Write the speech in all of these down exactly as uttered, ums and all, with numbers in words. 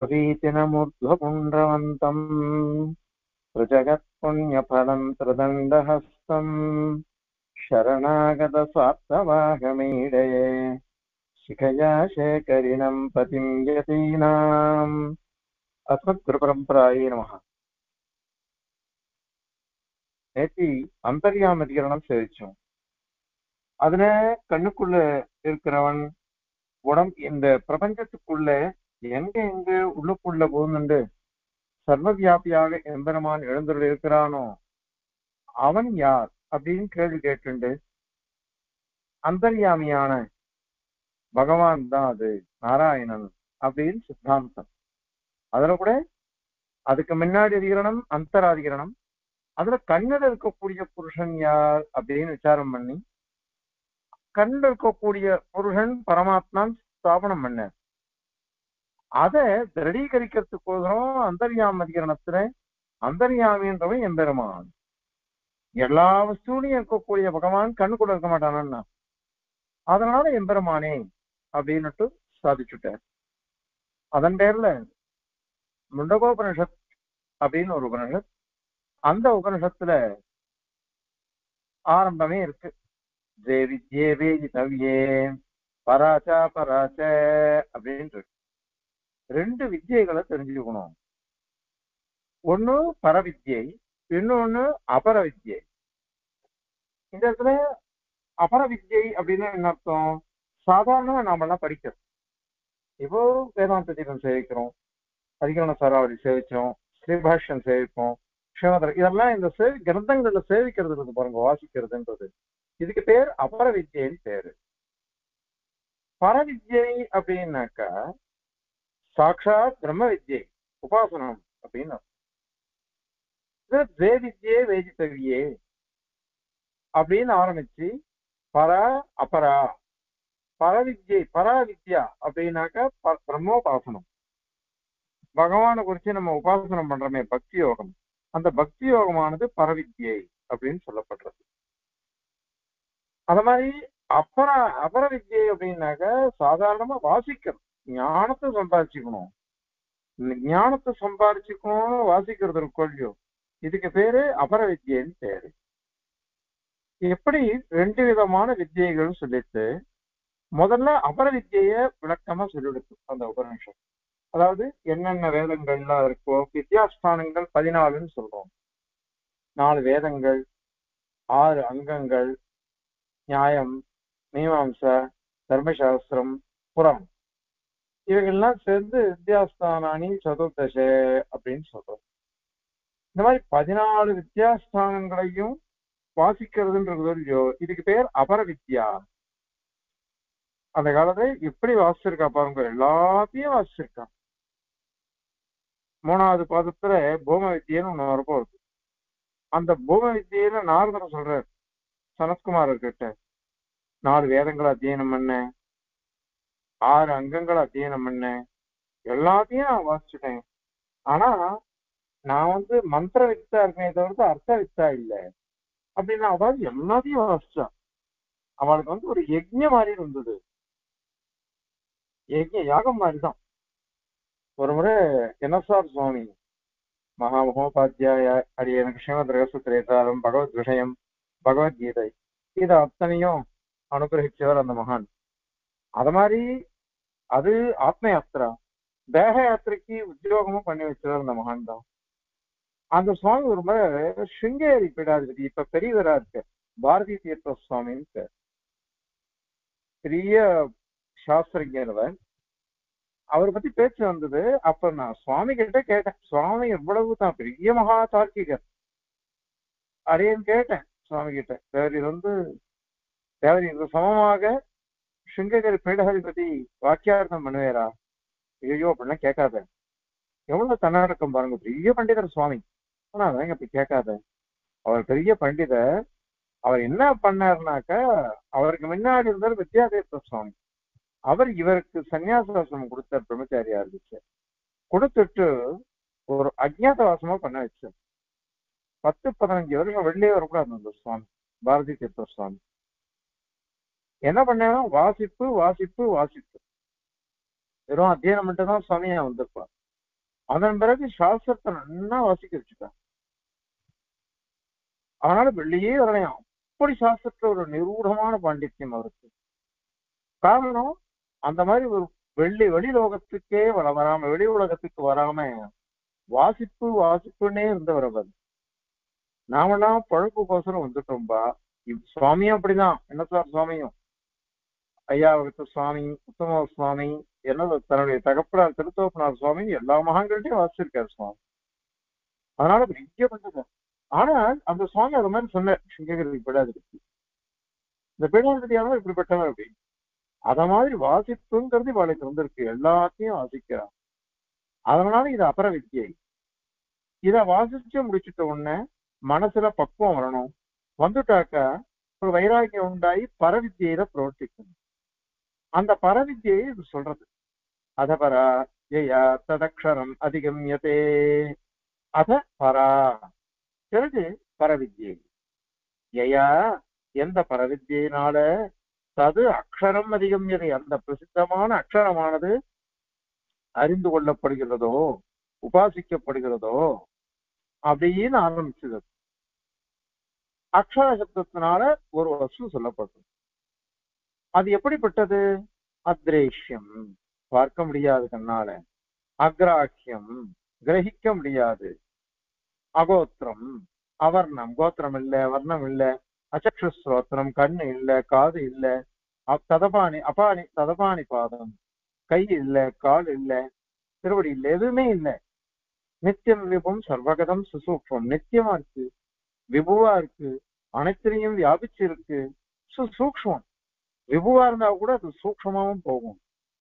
वीतिनमुर्ध्वपुण्ड्रवन्तम् प्रजगत्पुण्यफलम् त्रिदण्डहस्तम् शरणागतस्वार्थवाहमीडे शिखया शेखरिणम् पतिं यतीनाम् अस्मद्गुरुपरम्परायै नमः. நேத்தி அந்தர்யாம அதிகரணம் சேவிச்சோம். அதுல கண்ணுக்குள்ள இருக்கிறவன் உடம்பு இந்த பிரபஞ்சத்துக்குள்ள எங்க எங்க உள்ளுக்குள்ள போகுന്നുண்டு சர்வவியாபியாக எம்பெருமான் எழுந்துள்ள இருக்கிறானோ அவன் யார் அப்படின்னு கேள்வி கேட்டுண்டு அந்தர்யாமியான பகவான் தான் அது நாராயணன் அப்படின்னு சித்தாந்தம். அதுல கூட அதுக்கு முன்னாடி அதிகரணம் அந்தராதிகரணம். அதுல கண்ணில் இருக்கக்கூடிய புருஷன் யார் அப்படின்னு விசாரம் பண்ணி கண்ணில் இருக்கக்கூடிய புருஷன் பரமாத்மான் ஸ்தாபனம் பண்ண அதை திருடீகரிக்கிறதுக்கோசரம் அந்தர்யாம அதிகரணத்துல அந்தர்யாமின்றவன் எம்பெருமான். எல்லா வஸ்துலையும் இருக்கக்கூடிய பகவான் கண்ணு கூட இருக்க மாட்டானா, அதனால எம்பெருமானே அப்படின்னுட்டு சாதிச்சுட்டார். அதன் பேர்ல முண்டகோபனிஷத் அப்படின்னு ஒரு உபனிஷத், அந்த உபனிஷத்துல ஆரம்பமே இருக்கு. தேவித்யே வேதிதவ்யே பராச்சா பராச்ச அப்படின்னு இருக்கு. ரெண்டு வித்யைகளை தெரிஞ்சுக்கணும். ஒண்ணு பரவித்யை, இன்னொன்னு அபர வித்யை. இந்த இடத்துல அபர வித்யை அப்படின்னு என்ன அர்த்தம்? சாதாரணமா நாம எல்லாம் படிக்கிறோம். இப்போ வேதாந்த தீபம் சேவிக்கிறோம், அதிகரண சாராவளி சேவிச்சோம், ஸ்ரீபாஷ்யம் சேவிப்போம், ஸ்ரீமதர், இதெல்லாம் இந்த சேவி கிரந்தங்கள்ல சேவிக்கிறது இருக்கு பாருங்க, வாசிக்கிறதுன்றது. இதுக்கு பேர் அபர வித்யைன்னு பேரு. பரவித்யை அப்படின்னாக்கா சாட்சாத் பிரம்ம வித்யை, உபாசனம் அப்படின்னு அர்த்தம். வேதித்யே வேதித்தவியே அப்படின்னு ஆரம்பிச்சு பர அபரா பரவித்யை பராவித்யா அப்படின்னாக்கா பிரம்மோபாசனம். பகவானை குறிச்சு நம்ம உபாசனம் பண்றோமே பக்தி யோகம், அந்த பக்தி யோகமானது பரவித்யை அப்படின்னு சொல்லப்படுறது. அத மாதிரி அபர அபர வித்யை அப்படின்னாக்க சாதாரணமா வாசிக்கணும், ஞானத்தை சம்பாதிச்சுக்கணும். ஞானத்தை சம்பாதிச்சுக்கணும் வாசிக்கிறது கொள்ளியோ, இதுக்கு பேரு அபர வித்யன்னு பேரு. எப்படி ரெண்டு விதமான வித்யைகள் சொல்லிட்டு முதல்ல அபர வித்யைய விளக்கமா சொல்லிடுச்சு அந்த உபநிஷம். அதாவது என்னென்ன வேதங்கள்லாம் இருக்கோ, வித்யாஸ்தானங்கள் பதினாலுன்னு சொல்றோம். நாலு வேதங்கள், ஆறு அங்கங்கள், நியாயம், மீமாம்சா, தர்மசாஸ்திரம், புறம், இவைகள்லாம் சேர்ந்து வித்யாஸ்தானானி சதுர்தச அப்படின்னு சொல்றோம். இந்த மாதிரி பதினாலு வித்யாஸ்தானங்களையும் வாசிக்கிறதுன்றது இதுக்கு பேர் அபர வித்யா. அந்த காலத்துல எப்படி வாசிச்சிருக்கா பாருங்க, எல்லாத்தையும் வாசிச்சிருக்கான். மூணாவது பாதத்துல பூம வித்தியன்னு ஒண்ணு வரப்போகுது. அந்த பூம வித்தியில நாரதர் சொல்றார் சனத்குமாரர் கிட்ட, நாலு வேதங்களை அத்தியனம் பண்ண, ஆறு அங்கங்களை அத்தியனம் பண்ண, எல்லாத்தையும் நான் வாசிச்சுட்டேன். ஆனா நான் வந்து மந்திர வித்தா இருக்கேன் தவிர்த்து அர்த்த வித்தா இல்லை அப்படின்னா, அதாவது எல்லாத்தையும் வாசிச்சா. அவளுக்கு வந்து ஒரு யஜ்ஞ மாதிரி இருந்தது, யஜ்ஞ யாகம் மாதிரிதான். ஒரு முறை என்எஸ்ஆர் சுவாமி மகா மகோபாத்தியாய அடியனுக்கு ஸ்ரீமத் ரகசியத்திரேதாரம் பகவத் விஷயம் பகவத்கீதை இதை அத்தனையும் அனுகிரகிச்சவர் அந்த மகான். அது மாதிரி அது ஆத்ம யாத்திரா, தேக யாத்திரைக்கு உத்தியோகமும் பண்ணி வச்சவர் அந்த மகான் தான். அந்த சுவாமி ஒரு முறை சிங்கேரி பீடாதிபதி, இப்ப பெரியவரா இருக்கு, பாரதி தீர்த்த சுவாமின்னு பெரிய சாஸ்திரஞர். அவரை பத்தி பேச்சு வந்தது. அப்ப நான் சுவாமி கிட்ட கேட்டேன், சுவாமி எவ்வளவு தான் பெரிய மகா தார்க்கிகர் அடையன்னு கேட்டேன் சுவாமி கிட்ட. வேற இது வந்து வேற இது சமமாக சிங்ககிரி பீடாதிபதி வாக்கியார்த்தம் பண்ணுவேரா? ஐயோ அப்படிலாம் கேட்காத, எவ்வளவு தன்னடக்கம் பாருங்க, பெரிய பண்டிதர் சுவாமி. ஆனா அதான் அப்படி கேட்காத, அவர் பெரிய பண்டிதர். அவர் என்ன பண்ணாருனாக்க, அவருக்கு முன்னாடி இருந்தார் வித்யாதீர்த்த சுவாமி. அவர் இவருக்கு சன்னியாசவாசம் கொடுத்தார், பிரம்மச்சாரியா இருந்துச்சு. கொடுத்துட்டு ஒரு அஜ்ஞாத வாசமா பண்ண வச்சார். பத்து பதினஞ்சு வருஷம் வெளியே வரக்கூடாது அந்த சுவாமி, பாரதி தீர்த்த சுவாமி. என்ன பண்ணாலும் வாசிப்பு வாசிப்பு வாசிப்பு, வெறும் அத்தியனம் மட்டும் தான் சுவாமியா வந்திருப்பார். அதன் பிறகு சாஸ்திரத்தை நல்லா வாசிக்க வச்சுட்டான். அதனால வெளியே வரலையாம். அப்படி சாஸ்திரத்துல ஒரு நிரூடமான பாண்டித்யம் அவருக்கு. காரணம் அந்த மாதிரி ஒரு வெள்ளி வெளிலோகத்துக்கே வர வராம வெளி உலகத்துக்கு வராம வாசிப்பு வாசிப்புன்னே இருந்தவர் அவர். நாமெல்லாம் பழப்புக்கோசரம் வந்துட்டோம்பா. இவ் சுவாமியும் அப்படிதான். என்ன சார் சுவாமியும் ஐயாவகத்து சுவாமி, உத்தம சுவாமி, என்ன தன்னுடைய தகப்பனார் திருத்தோப்பனார் சுவாமி எல்லா மகான்கள்ட்டையும் வாசிச்சிருக்காரு சுவாமி. அதனால பெரிய பண்றது. ஆனால் அந்த சுவாமி அது மாதிரி சொன்ன சிங்ககிரி பீடாதிபதி, இந்த பீடாதிபதியானவர் இப்படிப்பட்டவர் அப்படின்னு. அத மாதிரி வாசிப்புங்கிறது இவளுக்கு வந்திருக்கு, எல்லாத்தையும் வாசிக்கிறான். அதனால இது அபர வித்தியை. இத வாசிச்சு முடிச்சுட்ட உடனே மனசுல பக்குவம் வரணும். வந்துட்டாக்கா ஒரு வைராக்கியம் உண்டாகி பரவித்தியில பிரவர்த்திக்கணும். அந்த பரவித்தியை இது சொல்றது. அத பரா ஜெயா ததக்ஷரம் அதிகம்யதே அத பரா. பிறகு பரவித்யை ஜெயா எந்த பரவித்தியினால தது அக்ஷரம் அதிகம்யதே அந்த பிரசித்தமான அக்ஷரமானது அறிந்து கொள்ளப்படுகிறதோ உபாசிக்கப்படுகிறதோ அப்படின்னு ஆரம்பிச்சது. அக்ஷர சப்தத்தினால ஒரு வஸ்து சொல்லப்பட்டது. அது எப்படிப்பட்டது? அத்ரேஷ்யம் பார்க்க முடியாது கண்ணால, அக்ராஹ்யம் கிரகிக்க முடியாது, அகோத்திரம் அவர்ணம் கோத்திரம் இல்ல, வர்ணம் இல்ல, அச்சக்ஷுஸ்ரோத்திரம் கண்ணு இல்ல, காது இல்ல, அப் ததபாணி அபானி ததபாணி பாதம் கை இல்ல, கால் இல்ல, திருவடி இல்ல, எதுவுமே இல்லை. நித்தியம் விபம் சர்வகதம் சுசூக்ஷம் நித்தியமா இருக்கு, விபுவா இருக்கு, அனைத்திலையும் வியாபிச்சு இருக்கு, சுசூக்ஷம். விபுவா இருந்தா கூட அது சூக்ஷமாவும் போகும்.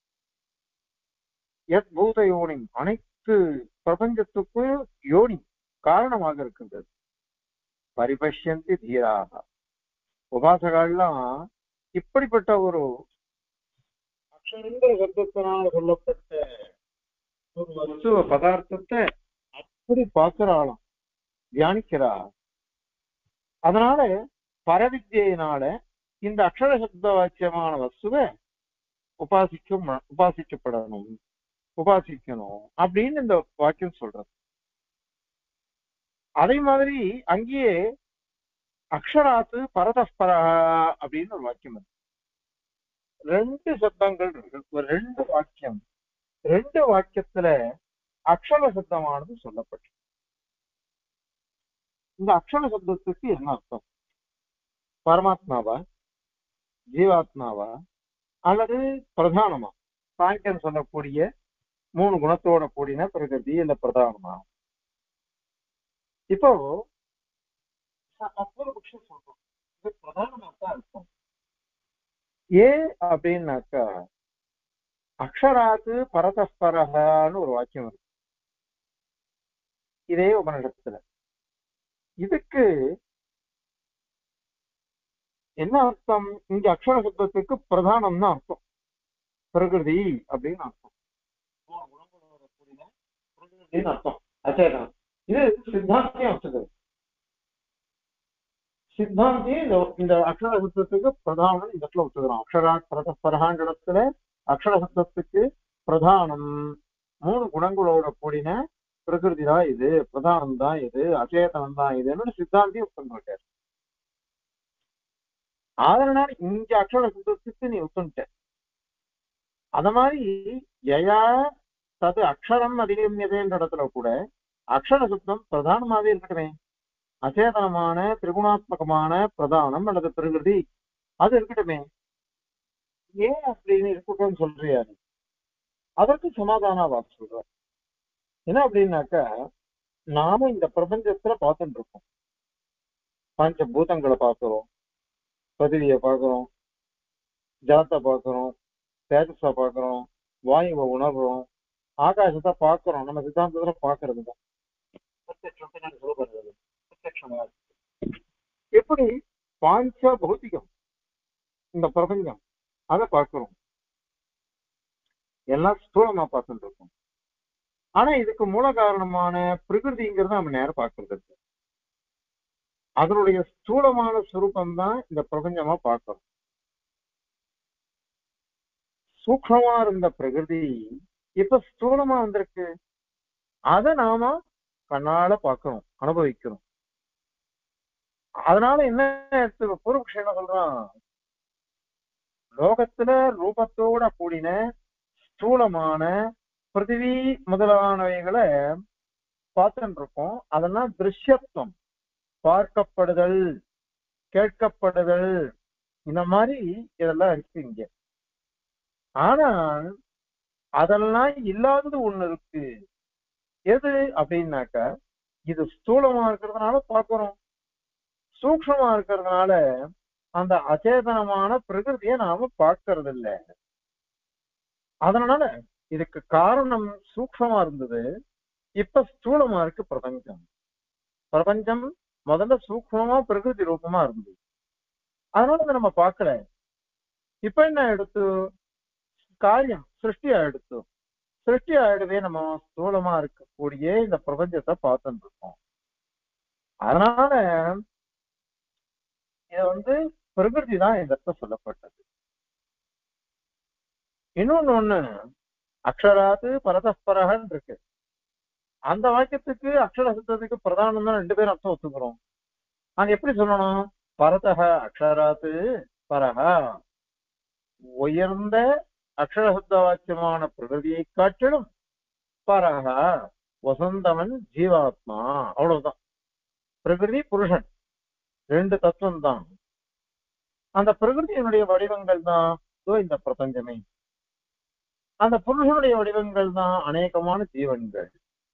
எத் பூத யோனி அனைத்து பிரபஞ்சத்துக்கும் யோனி காரணமாக இருக்கின்றது. பரிபஷ்யந்தி தீராக உபாசகெல்லாம் இப்படிப்பட்ட ஒரு அக்ஷரங்கிற சப்தத்தினால் சொல்லப்பட்ட ஒரு வஸ்துவ பதார்த்தத்தை அப்படி பார்க்கிறாளாம், தியானிக்கிறா. அதனால பரவித்தியினால இந்த அக்ஷர சப்த வாக்கியமான வஸ்துவை உபாசிக்கும் உபாசிக்கப்படணும், உபாசிக்கணும் அப்படின்னு இந்த வாக்கியம் சொல்றது. அதே மாதிரி அங்கேயே அக்ஷராத்து பரதஸ்பரா அப்படின்னு ஒரு வாக்கியம் இருக்கு. ரெண்டு சப்தங்கள் இருக்கு, ஒரு ரெண்டு வாக்கியம். ரெண்டு வாக்கியத்துல அக்ஷர சப்தமானது சொல்லப்பட்டு, இந்த அக்ஷர சப்தத்துக்கு என்ன அர்த்தம்? பரமாத்மாவா, ஜீவாத்மாவா, அல்லது பிரதானமா? சாங்கியம் சொல்லக்கூடிய மூணு குணத்தோட கூடின பிரகிருதி இந்த பிரதானமா? இப்போ பூர்வபக்ஷம் சொல்றோம் இது பிரதானமா தான் இருக்கும். ஏன் அப்படின்னாக்கா அக்ஷராத்து பரதஸ்பரகான்னு ஒரு வாக்கியம் இருக்கு இதே உபநிடத்துல. இதுக்கு என்ன அர்த்தம்? இங்க அக்ஷர சப்தத்துக்கு பிரதானம் தான் அர்த்தம், பிரகிருதி அப்படின்னு அர்த்தம், அர்த்தம் அச்சேதம். இது சித்தாந்தியம் வச்சுக்கிறது. சித்தாந்தி இந்த அக்ஷர சப்தத்துக்கு பிரதானம் இந்த இடத்துல வச்சுக்கிறோம். அக்ஷரா பரதஸ்பரகான்ற இடத்துல அக்ஷர சப்தத்துக்கு பிரதானம் மூணு குணங்களோட கூடின பிரகிருதி தான் இது, பிரதானம் தான் இது, அச்சேதனம் தான் இதுன்னு சித்தாந்தி ஒத்துருக்காரு. அதனால இங்க அக்ஷர சப்தத்துக்கு நீ ஒத்துட்ட. அத மாதிரி ஜயா தது அக்ஷரம் அதிகம்யதேன்ற இடத்துல கூட அக்ஷர சப்தம் பிரதானமாவே இருக்கட்டுமே. அச்சேதனமான திரிகுணாத்மகமான பிரதானம் அல்லது பிரகிருதி அது இருக்கட்டுமே. ஏன் அப்படின்னு இருக்கட்டும்னு சொல்றியாரு? அதற்கு சமாதான வாக்கு சொல்ற. என்ன அப்படின்னாக்கா நாம இந்த பிரபஞ்சத்துல பார்த்துட்டு இருக்கோம். பஞ்ச பூதங்களை பார்க்கிறோம், பதிவியை பார்க்கிறோம், ஜலத்தை பார்க்கிறோம், தேஜஸை பார்க்கிறோம், வாயுவை உணர்றோம், ஆகாசத்தை பார்க்கிறோம். நம்ம சித்தாந்தத்துல பார்க்கறதுதான் எப்படி பாஞ்ச பௌத்திகம் இந்த பிரபஞ்சம் அதை பார்க்கிறோம், எல்லாம் ஸ்தூலமா பார்த்துட்டு இருக்கோம். ஆனா இதுக்கு மூல காரணமான பிரகிருதிங்கிறத நம்ம நேரம் பார்க்கறது இருக்கு. அதனுடைய ஸ்தூலமான சுரூபம் தான் இந்த பிரபஞ்சமா பார்க்கிறோம். சூக்ஷமா இருந்த பிரகிருதி இப்ப ஸ்தூலமா வந்திருக்கு. அதை நாம கண்ணால பார்க்கிறோம், அனுபவிக்கிறோம். அதனால என்ன எடுத்து பூர்வபக்ஷி என்ன சொல்றான், லோகத்துல ரூபத்தோட கூடின ஸ்தூலமான பிருத்திவி முதலானவைகளை பார்த்துட்டு இருக்கோம். அதெல்லாம் திருஷ்யத்துவம், பார்க்கப்படுதல், கேட்கப்படுதல், இந்த மாதிரி இதெல்லாம் இருக்கு இங்க. ஆனால் அதெல்லாம் இல்லாதது ஒண்ணு இருக்கு. எது அப்படின்னாக்கா, இது ஸ்தூலமா இருக்கிறதுனால பார்க்கிறோம், சூக்ஷமா இருக்கிறதுனால அந்த அச்சேதனமான பிரகிருதியை நாம பார்க்கறது இல்லை. அதனால இதுக்கு காரணம் சூக்ஷமா இருந்தது, இப்ப ஸ்தூலமா இருக்கு பிரபஞ்சம். பிரபஞ்சம் முதல்ல சூக்ஷமா பிரகிருதி ரூபமா இருந்தது, அதனால அதை நம்ம பார்க்கல. இப்ப என்ன எடுத்து காரியம் சிருஷ்டி ஆயிடுத்து, சிருஷ்டி ஆயிடுவே நம்ம ஸ்தூலமா இருக்கக்கூடிய இந்த பிரபஞ்சத்தை பார்த்துட்டு இருக்கோம். அதனால இது வந்து பிரகிருதி தான் இந்த இடத்துல சொல்லப்பட்டது. இன்னொன்னு ஒண்ணு, அக்ஷராத்து பரதஸ்பரகன் இருக்கு. அந்த வாக்கியத்துக்கு அக்ஷர சப்தத்துக்கு பிரதானம் தான் ரெண்டு பேரும் அர்த்தம் ஒத்துக்கிறோம். நாங்க எப்படி சொல்லணும், பரதக அக்ஷராத்து பரஹ, உயர்ந்த அக்ஷர சப்த வாக்கியமான பிரகிருதியை காட்டிலும் பரஹ வசந்தவன் ஜீவாத்மா, அவ்வளவுதான். பிரகிருதி புருஷன் ரெண்டு தத்துவம் தான். அந்த பிரகிருதியினுடைய வடிவங்கள் தான் இந்த பிரபஞ்சமே, அந்த புருஷனுடைய வடிவங்கள் தான் அநேகமான ஜீவன்கள்.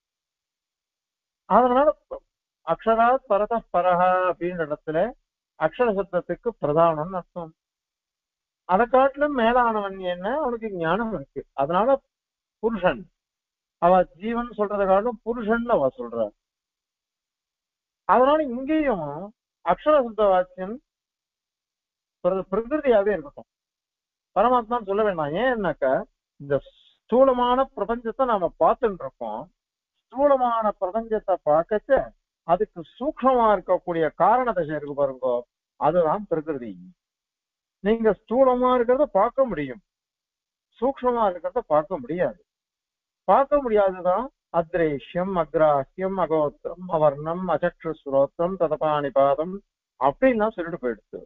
அதனால அக்ஷராத் பரத பரஹா அப்படின்ற இடத்துல அக்ஷர சப்தத்துக்கு பிரதானம்னு அர்த்தம். அதை காட்டிலும் மேலானவன் என்ன, அவனுக்கு ஞானம் இருக்கு. அதனால புருஷன், அவ ஜீவன் சொல்றதை காட்டிலும் புருஷன் அவ சொல்ற. அதனால இங்கேயும் அக்ஷர சப்த வாக்கியம் பிரகிருதியாவே இருக்கட்டும், பரமாத்மான்னு சொல்ல வேண்டாம். ஏன்னாக்கா இந்த ஸ்தூலமான பிரபஞ்சத்தை நாம பார்த்துட்டு இருக்கோம். ஸ்தூலமான பிரபஞ்சத்தை பார்க்கச்ச அதுக்கு சூக்ஷமா இருக்கக்கூடிய காரண தசை இருக்கு பாருங்க, அதுதான் பிரகிருதி. நீங்க ஸ்தூலமா இருக்கிறத பார்க்க முடியும், சூக்ஷமா இருக்கிறத பார்க்க முடியாது. பார்க்க முடியாதுதான் அத்ரேஷ்யம், அக்ராஹ்யம், அகோத்திரம், அவர்ணம், அச்சக்ஷு ஸ்ரோத்திரம், ததபாணி பாதம் அப்படின்லாம் சொல்லிட்டு போயிடுச்சு.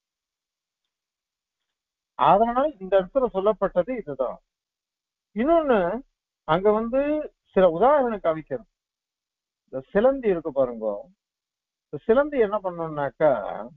அதனால இந்த இடத்துல சொல்லப்பட்டது இதுதான். இன்னொன்னு, அங்க வந்து சில உதாரணம் காமிக்கணும். இந்த சிலந்தி இருக்கு பாருங்க, இந்த சிலந்தி என்ன பண்ணணும்னாக்கா,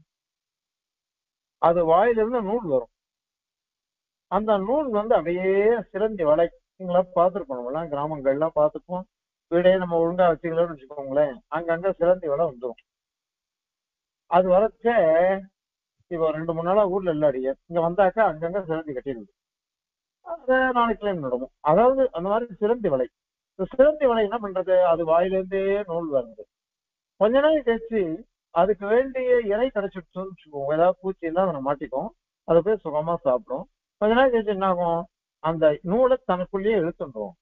அது வாயிலிருந்து நூல் வரும். அந்த நூல் வந்து அப்படியே சிலந்தி வலை, நீங்களா பார்த்துருக்கணும், எல்லாம் கிராமங்கள்லாம் பார்த்துப்போம். வீடே நம்ம ஒழுங்கா வச்சுக்கலாம்னு வச்சுக்கோங்களேன், அங்கங்க சிலந்தி வலை வந்துடும். அது வரைச்ச இப்போ ரெண்டு மூணு நாளா ஊர்ல இல்லாடிய இங்க வந்தாக்கா அங்கங்க சிலந்தி கட்டிடுது. அது நாளைக்கு கிளைம் நடக்கும். அதாவது அந்த மாதிரி சிலந்தி வலை. இந்த சிலந்தி வலை என்ன பண்றது, அது வாயிலிருந்தே நூல் வருது. கொஞ்ச நாள் கழிச்சு அதுக்கு வேண்டிய இறை கிடைச்சிடுச்சுன்னு வச்சுக்கோங்க, ஏதாவது பூச்சி இருந்தால் அதை மாட்டிக்கும், அதை போய் சுகமா சாப்பிடும். கொஞ்ச நாள் கழிச்சு என்ன ஆகும், அந்த நூலை தனக்குள்ளேயே இழுத்துடுவோம்.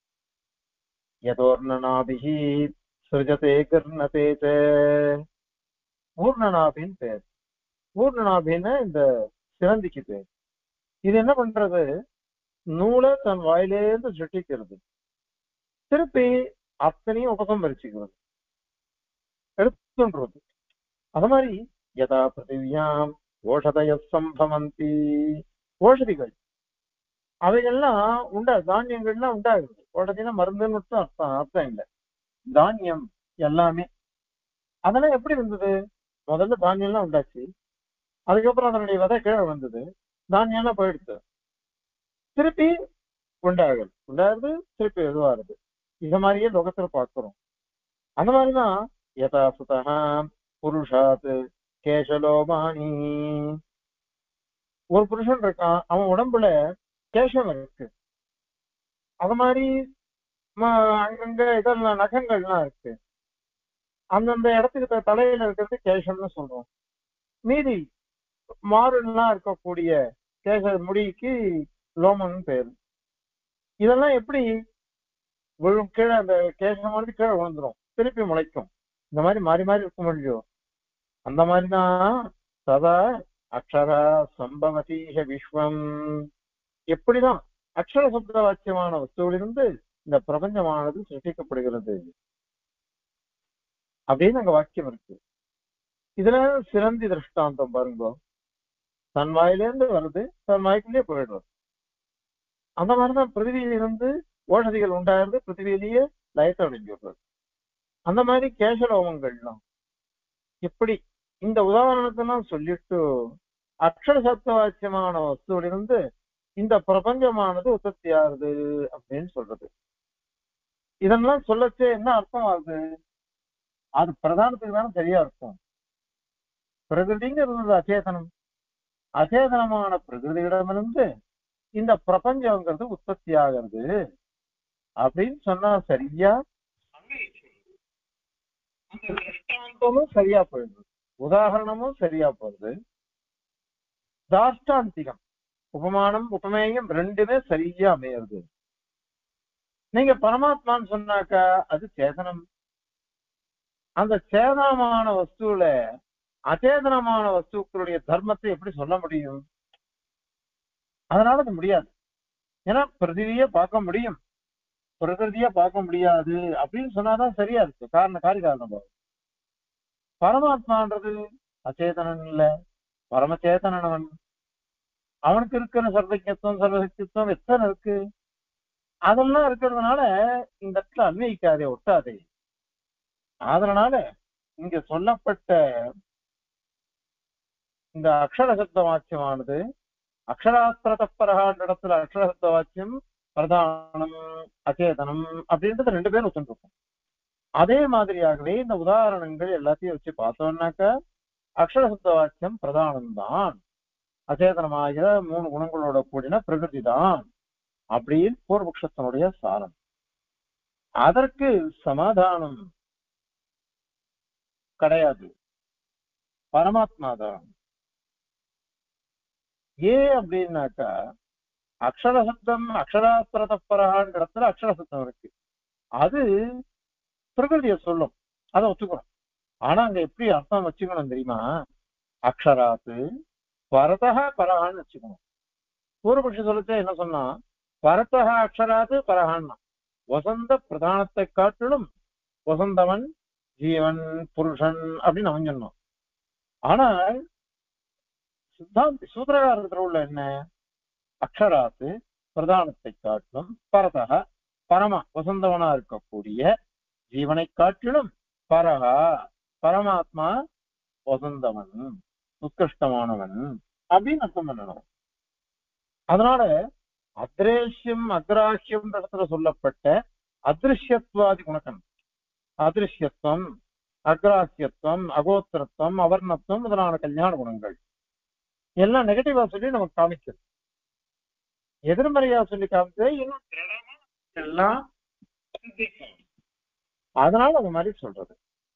யதோர்ணநாபிஹி சிருஜதே கிர்ணதே ச, ஊர்ணநாபின்னு பேர். ஊர்ணநாபின்னு இந்த சிலந்திக்கு பேர். இது என்ன பண்றது, நூலை தன் வாயிலேருந்து சுட்டிக்கிறது, திருப்பி அத்தனையும் உபசம்பரிச்சுக்கிறது, எடுத்துன்றது. அது மாதிரி யதா பிருத்திவியாம் ஓஷதய சம்பவந்தி, ஓஷதிகள் அவைகள்லாம் உண்டா, தானியங்கள்லாம் உண்டாகுது. ஓஷதினா மருந்துன்னு அர்த்தம், அர்த்தம் இல்லை, தானியம் எல்லாமே. அதெல்லாம் எப்படி வந்தது, முதல்ல தானியம்லாம் உண்டாச்சு, அதுக்கப்புறம் அதனுடைய விதை கீழே வந்தது, தானியம்லாம் போயிடுச்சு, திருப்பி உண்டாகுது, உண்டாகுது திருப்பி எதுவாகுது. இந்த மாதிரியே லோகத்துல பார்க்கிறோம். அந்த மாதிரிதான் யதா சுதா புருஷாத் கேசலோமானி, ஒரு புருஷன் இருக்கான், அவன் உடம்புல கேசம் இருக்கு. அது மாதிரி அங்கங்க இதெல்லாம் நகங்கள்லாம் இருக்கு. அந்தந்த இடத்துக்கு தலையில இருக்கிறது கேசம்னு சொல்றோம். மீதி மாறுலாம் இருக்கக்கூடிய கேச முடிக்கு லோமன்னு பேரு. இதெல்லாம் எப்படி விழும், கீழே அந்த கேசமானது கீழே விழுந்துரும், திருப்பி முளைக்கும். இந்த மாதிரி மாறி மாறி இருக்க முடியும். அந்த மாதிரிதான் சதா அக்ஷரா சம்பவதீக விஸ்வம். எப்படிதான் அக்ஷர சப்த வாக்கியமான வஸ்துவிலிருந்து இந்த பிரபஞ்சமானது சிருஷ்டிக்கப்படுகிறது அப்படின்னு அங்க வாக்கியம் இருக்கு. இதுல சிறந்தி திருஷ்டாந்தம் பாருங்க, தன் வாயிலிருந்து வருது, தன் வாய்க்குள்ளேயே போயிடுறது. அந்த மாதிரிதான் பிருத்திவியிலிருந்து ஓஷதிகள் உண்டாகிறது, பிருத்திவியிலேயே லயத்தை அடைஞ்சு விடுறது. அந்த மாதிரி கேசலோகங்கள்லாம் இப்படி இந்த உதாரணத்தெல்லாம் சொல்லிட்டு அக்ஷர சப்தவாச்சியமான வஸ்துவிலிருந்து இந்த பிரபஞ்சமானது உற்பத்தி ஆகுது அப்படின்னு சொல்றது. இதெல்லாம் சொல்லச்சே என்ன அர்த்தம் ஆகுது? அது பிரதானத்துக்கு தானே சரியா இருக்கும். பிரகிருதிங்கிறது அச்சேதனம், அச்சேதனமான பிரகிருதியிடமிருந்து இந்த பிரபஞ்சங்கிறது உற்பத்தி ஆகிறது அப்படின்னு சொன்னா சரியா அந்த திருஷ்டாந்தமும் சரியா போயிடுது, உதாரணமும் சரியா போகுது, தாஷ்டாந்திகம் உபமானம் உபமேயம் ரெண்டுமே சரியா அமையிறது. நீங்க பரமாத்மான்னு சொன்னாக்கா அது சேதனம். அந்த சேதனமான வஸ்துல அச்சேதனமான வஸ்துக்களுடைய தர்மத்தை எப்படி சொல்ல முடியும்? அதனால அது முடியாது. ஏன்னா பிரதிவிய பார்க்க முடியும், பிரகிருதியா பார்க்க முடியாது அப்படின்னு சொன்னாதான் சரியா இருக்கு. காரண காரி காரணம். பரமாத்மான்றது அச்சேதனன் இல்ல, பரமச்சேதனவன். அவனுக்கு இருக்கிற சர்வஜத்துவம் சர்வசக்தித்துவம் எத்தனை இருக்கு, அதெல்லாம் இருக்கிறதுனால இந்த இடத்துல அன்வயிக்காதே, ஒட்டாதே. அதனால இங்க சொல்லப்பட்ட இந்த அக்ஷர சப்த வாக்கியமானது அக்ஷராஸ்திரதப்பரகான்ற இடத்துல அக்ஷர சப்த வாக்கியம் பிரதானம் அச்சேதனம் அப்படின்றது ரெண்டு பேரும் வச்சுருக்கோம். அதே மாதிரியாகவே இந்த உதாரணங்கள் எல்லாத்தையும் வச்சு பார்த்தோம்னாக்க அக்ஷர சப்த வாக்கியம் பிரதானம் தான், அச்சேதனமாகிற மூணு குணங்களோட கூடின பிரகிருதி தான் அப்படின்னு பூர்வபக்ஷத்தினுடைய சாரம். அதற்கு சமாதானம் கிடையாது, பரமாத்மா தான். ஏன் அப்படின்னாக்கா அக்ஷர சப்தம் அக்ஷராஸ்திரதப்பரகான்ற இடத்துல அக்ஷர சப்தம் இருக்கு, அது பிரகிருதிய சொல்லும், அதை ஒத்துக்கணும். ஆனா அங்க எப்படி அர்த்தம் வச்சுக்கணும் தெரியுமா? அக்ஷராத்து பரதக பரகான்னு வச்சுக்கணும். பூர்வபக்ஷி சொல்லச்சே என்ன சொன்னா, பரதக அக்ஷராத்து பரகான்னா வசந்த பிரதானத்தை காட்டிலும் வசந்தவன் ஜீவன் புருஷன் அப்படின்னு அவன் சொன்னான். ஆனால் சித்தாந்தி சூத்திரகாரத்துல உள்ள என்ன, அக்ஷராத்து பிரதானத்தை காட்டிலும் பரதக பரம வசந்தவனா இருக்கக்கூடிய ஜீவனை காட்டிலும் பரகா பரமாத்மா வசந்தவன் உத்கிருஷ்டமானவன் அப்படின்னு அர்த்தம் பண்ணணும். அதனால அத்ரேஷ்யம் அக்ராஹ்யம் இடத்துல சொல்லப்பட்ட அதிருஷ்யத்வாதி குணக்கன், அதிருஷ்யத்துவம் அக்ராஹ்யத்துவம் அகோத்திரத்துவம் அவர்ணத்துவம் முதலான கல்யாண குணங்கள் எல்லாம் நெகட்டிவா சொல்லி நமக்கு காமிக்கிறது, எதிர்மறையா சொல்லி காமிச்சது இன்னும் எல்லாம். அதனால அது மாதிரி சொல்றது.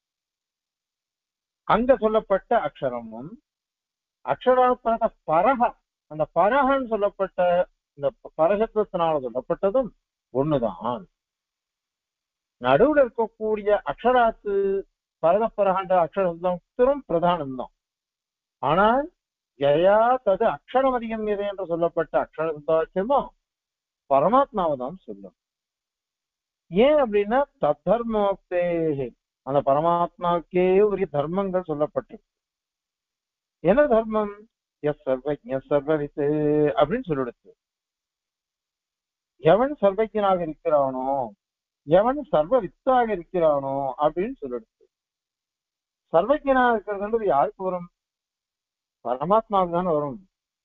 அங்க சொல்லப்பட்ட அக்ஷரமும் அக்ஷராத்மக பரக, அந்த பரகன்னு சொல்லப்பட்ட இந்த பரசத்துவத்தினால சொல்லப்பட்டதும் ஒண்ணுதான். நடுவுல இருக்கக்கூடிய அக்ஷராத்து பரதப்பரகன்ற அக்ஷரம் பிரதானம் தான். ஆனால் ஜயா தது அக்ஷரம் அதிகம் எது என்று சொல்லப்பட்ட அக்ஷரமோ பரமாத்மாவை தான் சொல்லும். ஏன் அப்படின்னா தர்மோக்தே, அந்த பரமாத்மாவுக்கே உரிய தர்மங்கள் சொல்லப்பட்டிருக்கு. என்ன தர்மம்? எஸ் சர்வஜ சர்வவித்து அப்படின்னு சொல்லிடுச்சு. எவன் சர்வஜனாக இருக்கிறானோ, எவன் சர்வ வித்தாக இருக்கிறானோ அப்படின்னு சொல்லிடுச்சு. சர்வஜனாக இருக்கிறதுன்றது யாருக்கு வரும்? பரமாத்மாவுக்கு தானே வரும்.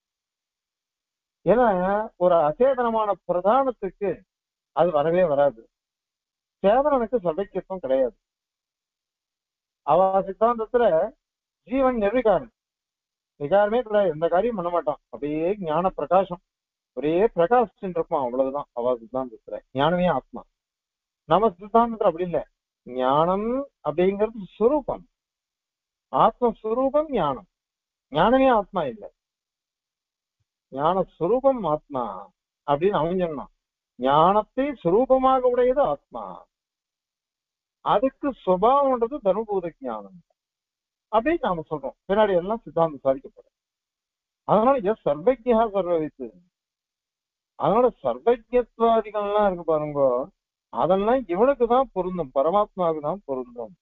ஏன்னா ஒரு அச்சேதனமான பிரதானத்துக்கு அது வரவே வராது. சேதனனுக்கு சர்வஜத்துவம் கிடையாது. அவ சித்தாந்தத்துல ஜீவன் நிர்விகாரம், விகாரமே கிடையாது, எந்த காரியம் பண்ண மாட்டான், அப்படியே ஞான பிரகாசம், ஒரே பிரகாசம் இருப்பான், அவ்வளவுதான் அவ சித்தாந்தத்துல. ஞானமே ஆத்மா. நம்ம சித்தாந்தத்துல அப்படி இல்லை. ஞானம் அப்படிங்கிறது சுரூபம், ஆத்மஸ்வரூபம் ஞானம். ஞானமே ஆத்மா இல்லை, ஞான சுரூபம் ஆத்மா அப்படின்னு அவன் சொன்னான். ஞானத்தை சுரூபமாக உடையது ஆத்மா, அதுக்கு சுபாவம்ன்றது தர்மபூத ஞானம் அப்படின்னு நாம சொல்றோம். பின்னாடி எல்லாம் சித்தாந்தம் சாதிக்கப்படும். அதனால எஸ் சர்வஜா சர்வவித்து. அதனால சர்வஜத்வாதிகள்லாம் இருக்கு பாருங்க, அதெல்லாம் இவனுக்கு தான் பொருந்தும், பரமாத்மாவுக்கு தான் பொருந்தும்.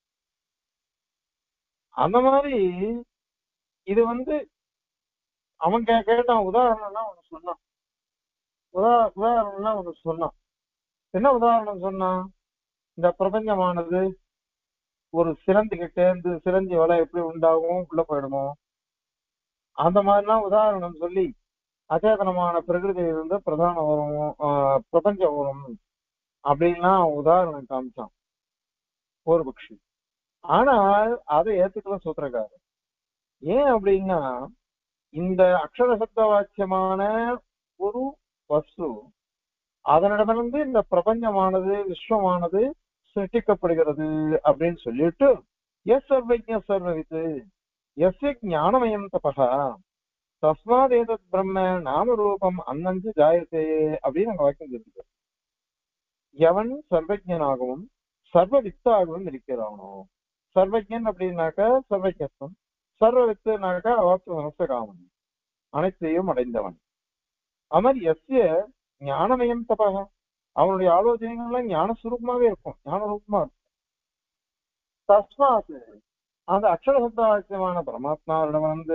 அந்த மாதிரி இது வந்து அவன் கே கேட்டான் உதாரணம்னா அவனு சொன்னான். உதா உதாரணம்னா அவனு சொன்னான். என்ன உதாரணம் சொன்னான்? இந்த பிரபஞ்சமானது ஒரு சிலந்தி கிட்ட இருந்து சிலந்தி வலை எப்படி உண்டாகும் உள்ள போயிடுமோ அந்த மாதிரிலாம் உதாரணம் சொல்லி அச்சேதனமான பிரகிருதியிலிருந்து பிரதான வரும் ஆஹ் பிரபஞ்சம் வரும் அப்படின்லாம் உதாரணம் காமிச்சான் ஒரு பக்ஷி. ஆனால் அதை ஏத்துக்கல சூத்திரக்காரர். ஏன் அப்படின்னா இந்த அக்ஷர சப்த வாக்கியமான ஒரு வஸ்து அதனிடமிருந்து இந்த பிரபஞ்சமானது விஸ்வமானது சிருஷ்டிக்கப்படுகிறது அப்படின்னு சொல்லிட்டு எஸ் சர்வஜ சர்வவித்து எஸ் ஞானமயம் தபகா தஸ்மாத் ஏதத் பிரம்ம நாம ரூபம் அன்னஞ்சு ஜாயத்தே அப்படின்னு அங்க வாக்கியம் இருக்கு. எவன் சர்வஜனாகவும் சர்வ வித்தாகவும் இருக்கிறானோ, சர்வஜன் அப்படின்னாக்க சர்வஜத்துவம், சர்வ வித்துனாக்க அவாப்த சமஸ்தகாமன் அனைத்தையும் அடைந்தவன். அமர் எஸ்ய ஞானமயம் தபக அவனுடைய ஆலோசனைகள்லாம் ஞான சுரூபமாவே இருக்கும், ஞான ரூபமா இருக்கும். தஸ்மாத் அந்த அக்ஷர சப்தவாக்கியமான பரமாத்மாவிடம் வந்து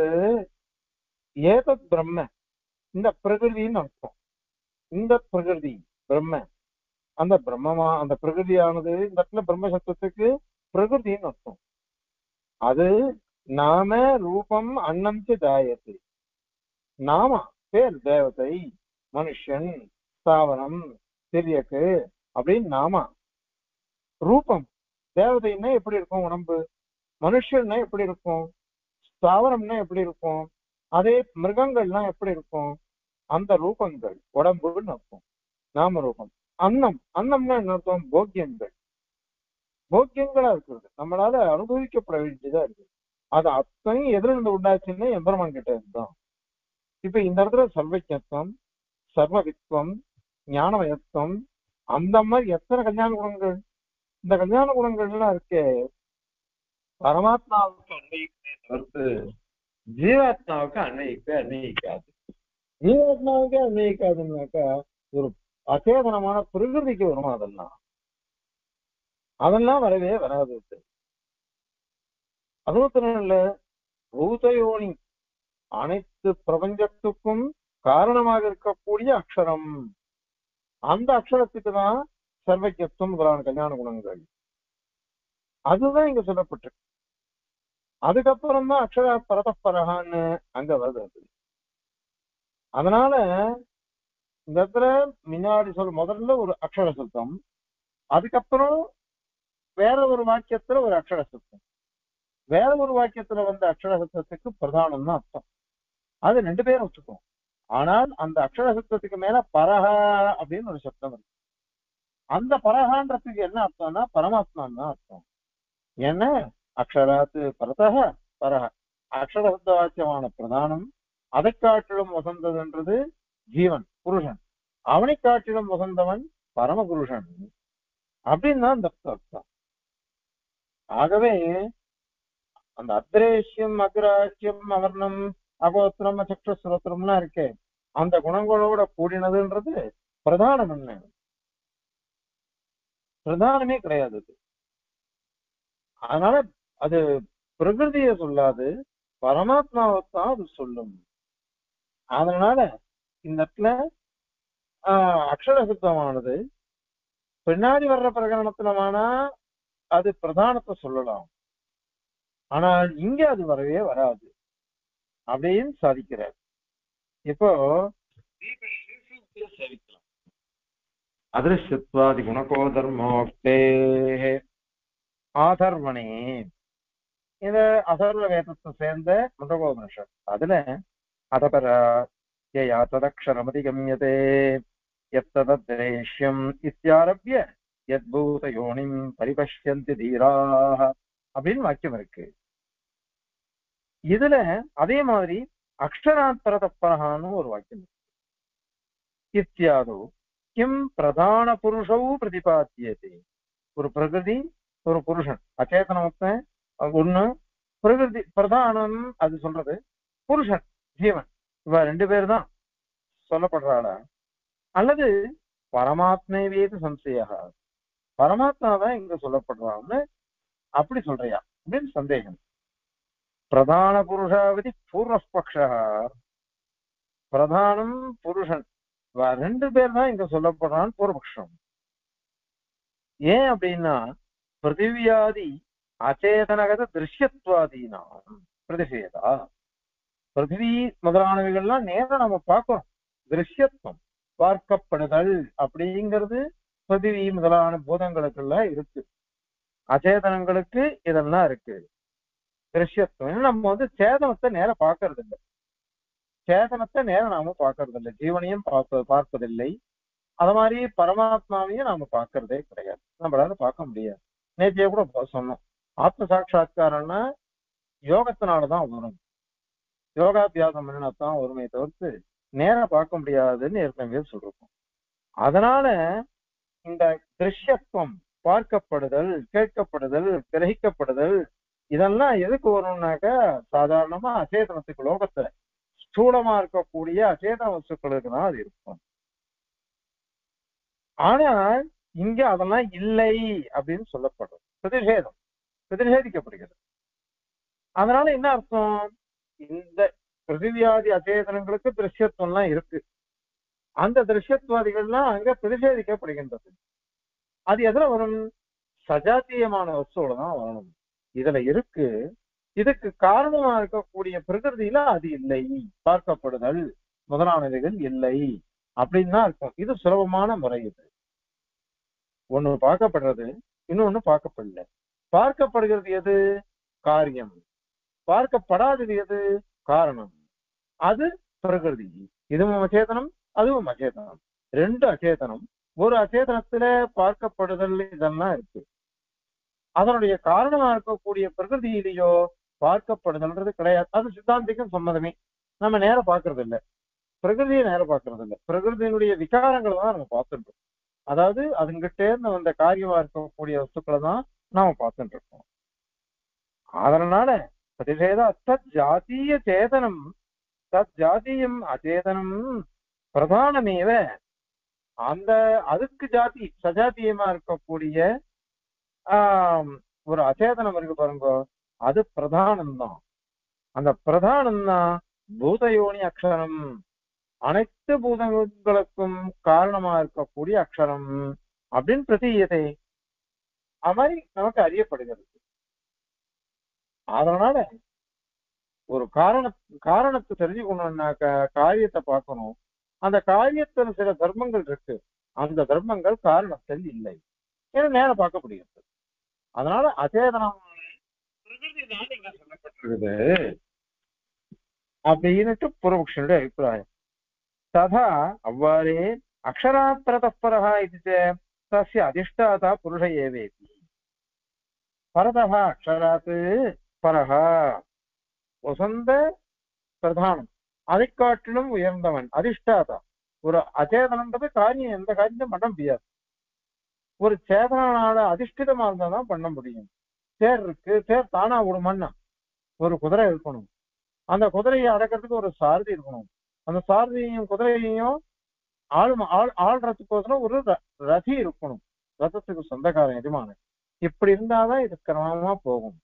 ஏதத் பிரம்ம இந்த பிரகிருதின்னு அர்த்தம். இந்த பிரகிருதி பிரம்ம அந்த பிரம்மமா அந்த பிரகிருதியானது இந்த இடத்துல பிரம்ம சப்தத்துக்கு பிரகிருதின்னு அர்த்தம். அது நாம ரூபம் அன்னம் ஜாயத்தை நாம பேர் தேவதை மனுஷன் ஸ்தாவரம் திரியக்கு அப்படின்னு நாம ரூபம் தேவதைன்னா எப்படி இருக்கும் உடம்பு, மனுஷன்னா எப்படி இருக்கும், ஸ்தாவரம்னா எப்படி இருக்கும், அதே மிருகங்கள்லாம் எப்படி இருக்கும், அந்த ரூபங்கள் உடம்புன்னு அர்த்தம் நாம ரூபம். அன்னம் அன்னம்னா என்ன அர்த்தம், போக்கியங்கள் போக்கியங்களா இருக்கிறது நம்மளால அனுபவிக்கப்பட வேண்டியதா இருக்கு. அது அத்தனையும் எதுல இருந்து உண்டாச்சுன்னா எம்பெருமான் கிட்ட இருந்துதான். இப்ப இந்த இடத்துல சர்வஜத்துவம் சர்வவித்வம் ஞானமயத்துவம் அந்த மாதிரி எத்தனை கல்யாண குணங்கள், இந்த கல்யாண குணங்கள்லாம் இருக்கே பரமாத்மாவுக்கு அன்வயிக்கவே தவிர்த்து ஜீவாத்மாவுக்கு அன்வயிக்க அன்வயிக்காது. ஜீவாத்மாவுக்கே அன்வயிக்காதுன்னாக்கா ஒரு அச்சேதனமான பிரகிருதிக்கு வருமா, அதெல்லாம் அதெல்லாம் வரவே வராது. அதுவும் இல்ல பூதயோனி அனைத்து பிரபஞ்சத்துக்கும் காரணமாக இருக்கக்கூடிய அக்ஷரம், அந்த அக்ஷரத்துக்கு தான் சர்வஜத்துவம் முதலான கல்யாண குணங்கள். அதுதான் இங்க சொல்லப்பட்டிருக்கு. அதுக்கப்புறம் தான் அக்ஷர பரதப்பரகான்னு அங்க வருது. அது அதனால இந்த இடத்துல முன்னாடி சொல் முதல்ல ஒரு அக்ஷர சப்தம், அதுக்கப்புறம் வேற ஒரு வாக்கியத்துல ஒரு அக்ஷர சப்தம், வேற ஒரு வாக்கியத்துல வந்த அக்ஷர சப்தத்துக்கு பிரதானம் தான் அர்த்தம். அது ரெண்டு பேரும் வச்சுக்கோம். ஆனால் அந்த அக்ஷர சப்தத்துக்கு மேல பரஹா அப்படின்னு ஒரு சப்தம் இருக்கு. அந்த பரஹான்றதுக்கு என்ன அர்த்தம்னா பரமாத்மான்னு தான் அர்த்தம். ஏன்னா அக்ஷராத்து பரதக பரஹ அக்ஷர சப்த வாக்கியமான பிரதானம், அதை காட்டிலும் வசந்ததுன்றது ஜீவன் புருஷன், அவனை காட்டிலும் வசந்தவன் பரமபுருஷன் அப்படின்னு தான் அந்த அர்த்தம். ஆகவே அந்த அத்ரேஷ்யம் அக்ராஹ்யம் அவர்ணம் அகோத்திரம் சக்ஷஸ்ரோத்திரம்லாம் இருக்கே அந்த குணங்களோட கூடினதுன்றது பிரதானம் என்ன, பிரதானமே கிடையாது. அதனால அது பிரகிருதிய சொல்லாது பரமாத்மாவைத்தான் அது சொல்லும். அதனால இந்த இடத்துல ஆஹ் அக்ஷர சுத்தமானது பின்னாடி வர்ற பிரகரணத்துலமானா அது பிரதானத்தை சொல்லலாம், ஆனால் இங்க அது வரவே வராது அப்படின்னு சாதிக்கிறார். இப்போ சேவிக்கலாம் அதிருஷ்யத்வாதி குணகோ தர்மோக்தே ஆதர்வணே இந்த அதர்வ வேதத்தை சேர்ந்த முண்டகோபனிஷத் அதுல அதபர யயா ததக்ஷரமதிகம்யதே யத்ததத்ரேஷ்யம் இத்யாரப்ய யத்பூத யோனிம் பரிபஷ்யந்தி தீராஹ அப்படின்னு வாக்கியம் இருக்கு. இதுல அதே மாதிரி அக்ஷராத் பரதப்பரஹான்னு ஒரு வாக்கியம் இருக்கு. இத்தியாதோ கிம் பிரதான புருஷௌ பிரதிபாத்தியதே, ஒரு பிரகிருதி ஒரு புருஷன் அச்சேதனமொத்தன் ஒண்ணு, பிரகிருதி பிரதானம் அது சொல்றது, புருஷன் ஜீவன், இவ ரெண்டு பேர் தான் சொல்லப்படுறாளா அல்லது பரமாத்மேவேது சம்சயா பரமாத்மா தான் இங்க சொல்லப்படுறான்னு அப்படி சொல்றியா அப்படின்னு சந்தேகம். பிரதான புருஷாவதி பூர்வபக்ஷ, பிரதானம் புருஷன் ரெண்டு பேர் தான் இங்க சொல்லப்படுறான்னு பூர்வபக்ஷம். ஏன் அப்படின்னா பிருத்திவியாதி அச்சேதனகத திருஷ்யத்வாதீனா பிரதிஷேதா. பிருத்திவி முதலானவைகள்லாம் நேரம் நம்ம பார்க்கிறோம். திருஷ்யத்துவம் பார்க்கப்படுதல் அப்படிங்கிறது பிருத்திவி முதலான பூதங்களுக்குள்ள இருக்கு. அச்சேதனங்களுக்கு இதெல்லாம் இருக்கு திருஷ்யத்துவம். நம்ம வந்து சேதனத்தை நேரம் பார்க்கறது இல்லை. சேதனத்தை நேரம் நாம பார்க்கறது இல்லை. ஜீவனையும் பார்க்க பார்ப்பதில்லை. அது மாதிரி பரமாத்மாவையும் நாம பார்க்கறதே கிடையாது. நம்மளால பார்க்க முடியாது. நேற்றைய கூட சொன்னோம், ஆத்ம சாட்சா்காரம்னா யோகத்தினாலதான் வரும். யோகாபியாசம் பண்ணினாத்தான் ஒருமையை தவிர்த்து நேரம் பார்க்க முடியாதுன்னு ஏற்கனவே சொல்றோம். அதனால இந்த திருஷ்யத்துவம் பார்க்கப்படுதல், கேட்கப்படுதல், கிரகிக்கப்படுதல் இதெல்லாம் எதுக்கு வரும்னாக்க சாதாரணமா அச்சேதனத்துக்கு லோகத்துல ஸ்தூலமா இருக்கக்கூடிய அச்சேதன வஸ்துக்களுக்கு தான் அது இருக்கும். ஆனால் இங்க அதெல்லாம் இல்லை அப்படின்னு சொல்லப்படுறது பிரதிஷேதம், பிரதிஷேதிக்கப்படுகிறது. அதனால என்ன அர்த்தம், இந்த பிருத்திவியாதி அச்சேதனங்களுக்கு திருஷ்யத்துவம்லாம் இருக்கு. அந்த திருஷ்யத்வாதிகள்லாம் அங்க பிரதிஷேதிக்கப்படுகின்றது. அது எதுல வரும், சஜாத்தியமான வஸ்துவோட தான் வரணும். இதுல இருக்கு. இதுக்கு காரணமா இருக்கக்கூடிய பிரகிருதியில அது இல்லை, பார்க்கப்படுதல் முதலானவைகள் இல்லை அப்படின்னு தான் இருக்கும். இது சுலபமான முறை. இது ஒண்ணு பார்க்கப்படுறது, இன்னொன்னு பார்க்கப்படல. பார்க்கப்படுகிறது எது, காரியம். பார்க்கப்படாதது எது, காரணம். அது பிரகிருதி. இதுவும் அச்சேதனம், அதுவும் அச்சேதனம். ரெண்டு அச்சேதனம். ஒரு அச்சேதனத்துல பார்க்கப்படுதல் இதெல்லாம் இருக்கு. அதனுடைய காரணமா இருக்கக்கூடிய பிரகிருதியிலேயோ பார்க்கப்படுதல்ன்றது கிடையாது. அது சித்தாந்திக்கும் சம்மதமே. நம்ம நேரம் பார்க்கறது இல்லை, பிரகிருதியை நேரம் பார்க்கறது இல்லை. பிரகிருதியினுடைய விகாரங்களை தான் நம்ம பார்த்துட்டு இருக்கோம். அதாவது அதுங்கிட்ட இருந்து வந்த காரியமா இருக்கக்கூடிய வஸ்துக்களை தான் நாம பார்த்துட்டு இருக்கோம். அதனால பிரதிஷேத தத் ஜாத்திய சேதனம், தத் ஜாத்தியம் அச்சேதனம் பிரதானமேவ. அந்த அதுக்கு ஜாதி சஜாத்தியமா இருக்கக்கூடிய ஆஹ் ஒரு அச்சேதனம் இருக்கு பாருங்க, அது பிரதானம் தான். அந்த பிரதானம் தான் பூதயோனி அக்ஷரம், அனைத்து பூதங்களுக்கும் காரணமா இருக்கக்கூடிய அக்ஷரம் அப்படின்னு பிரதீயத்தை அது மாதிரி நமக்கு அறியப்படுகிறது. அதனால ஒரு காரண காரணத்தை தெரிஞ்சுக்கணும்னாக்க காரியத்தை பார்க்கணும். அந்த காரியத்துல சில தர்மங்கள் இருக்கு, அந்த தர்மங்கள் காரணத்தில் இல்லை, ஏன்னா நேரம் பார்க்க முடியாது. அதனால அச்சேதனம் பிரகிருதி தான் இங்க சொல்லப்பட்டிருக்குது அப்படின்னுட்டு பூர்வபக்ஷனுடைய அபிப்பிராயம். ததா அவ்வாறே அக்ஷராத்பரதப்பரஹ இது தஸ்ய அதிஷ்டாதா புருஷ ஏவேதி. பரதஹ அக்ஷராத் பரஹ வசந்த பிரதானம், அதை காட்டிலும் உயர்ந்தவன் அதிஷ்டாதா. ஒரு அச்சேதனன்றது காரியம் எந்த காரியத்தையும் பண்ண முடியாது. ஒரு சேதனால அதிஷ்டிதமா இருந்தாதான் பண்ண முடியும். தேர் இருக்கு, தேர் தானா விடுமான்னா ஒரு குதிரை இருக்கணும். அந்த குதிரையை அடக்கிறதுக்கு ஒரு சாரதி இருக்கணும். அந்த சாரதியையும் குதிரையையும் ஆள் ஆள் ஆள்றதுக்கோசரம் ஒரு ரதி இருக்கணும், ரதத்துக்கு சொந்தக்காரன் எஜமான. இப்படி இருந்தாதான் இது கிரமமா போகும்.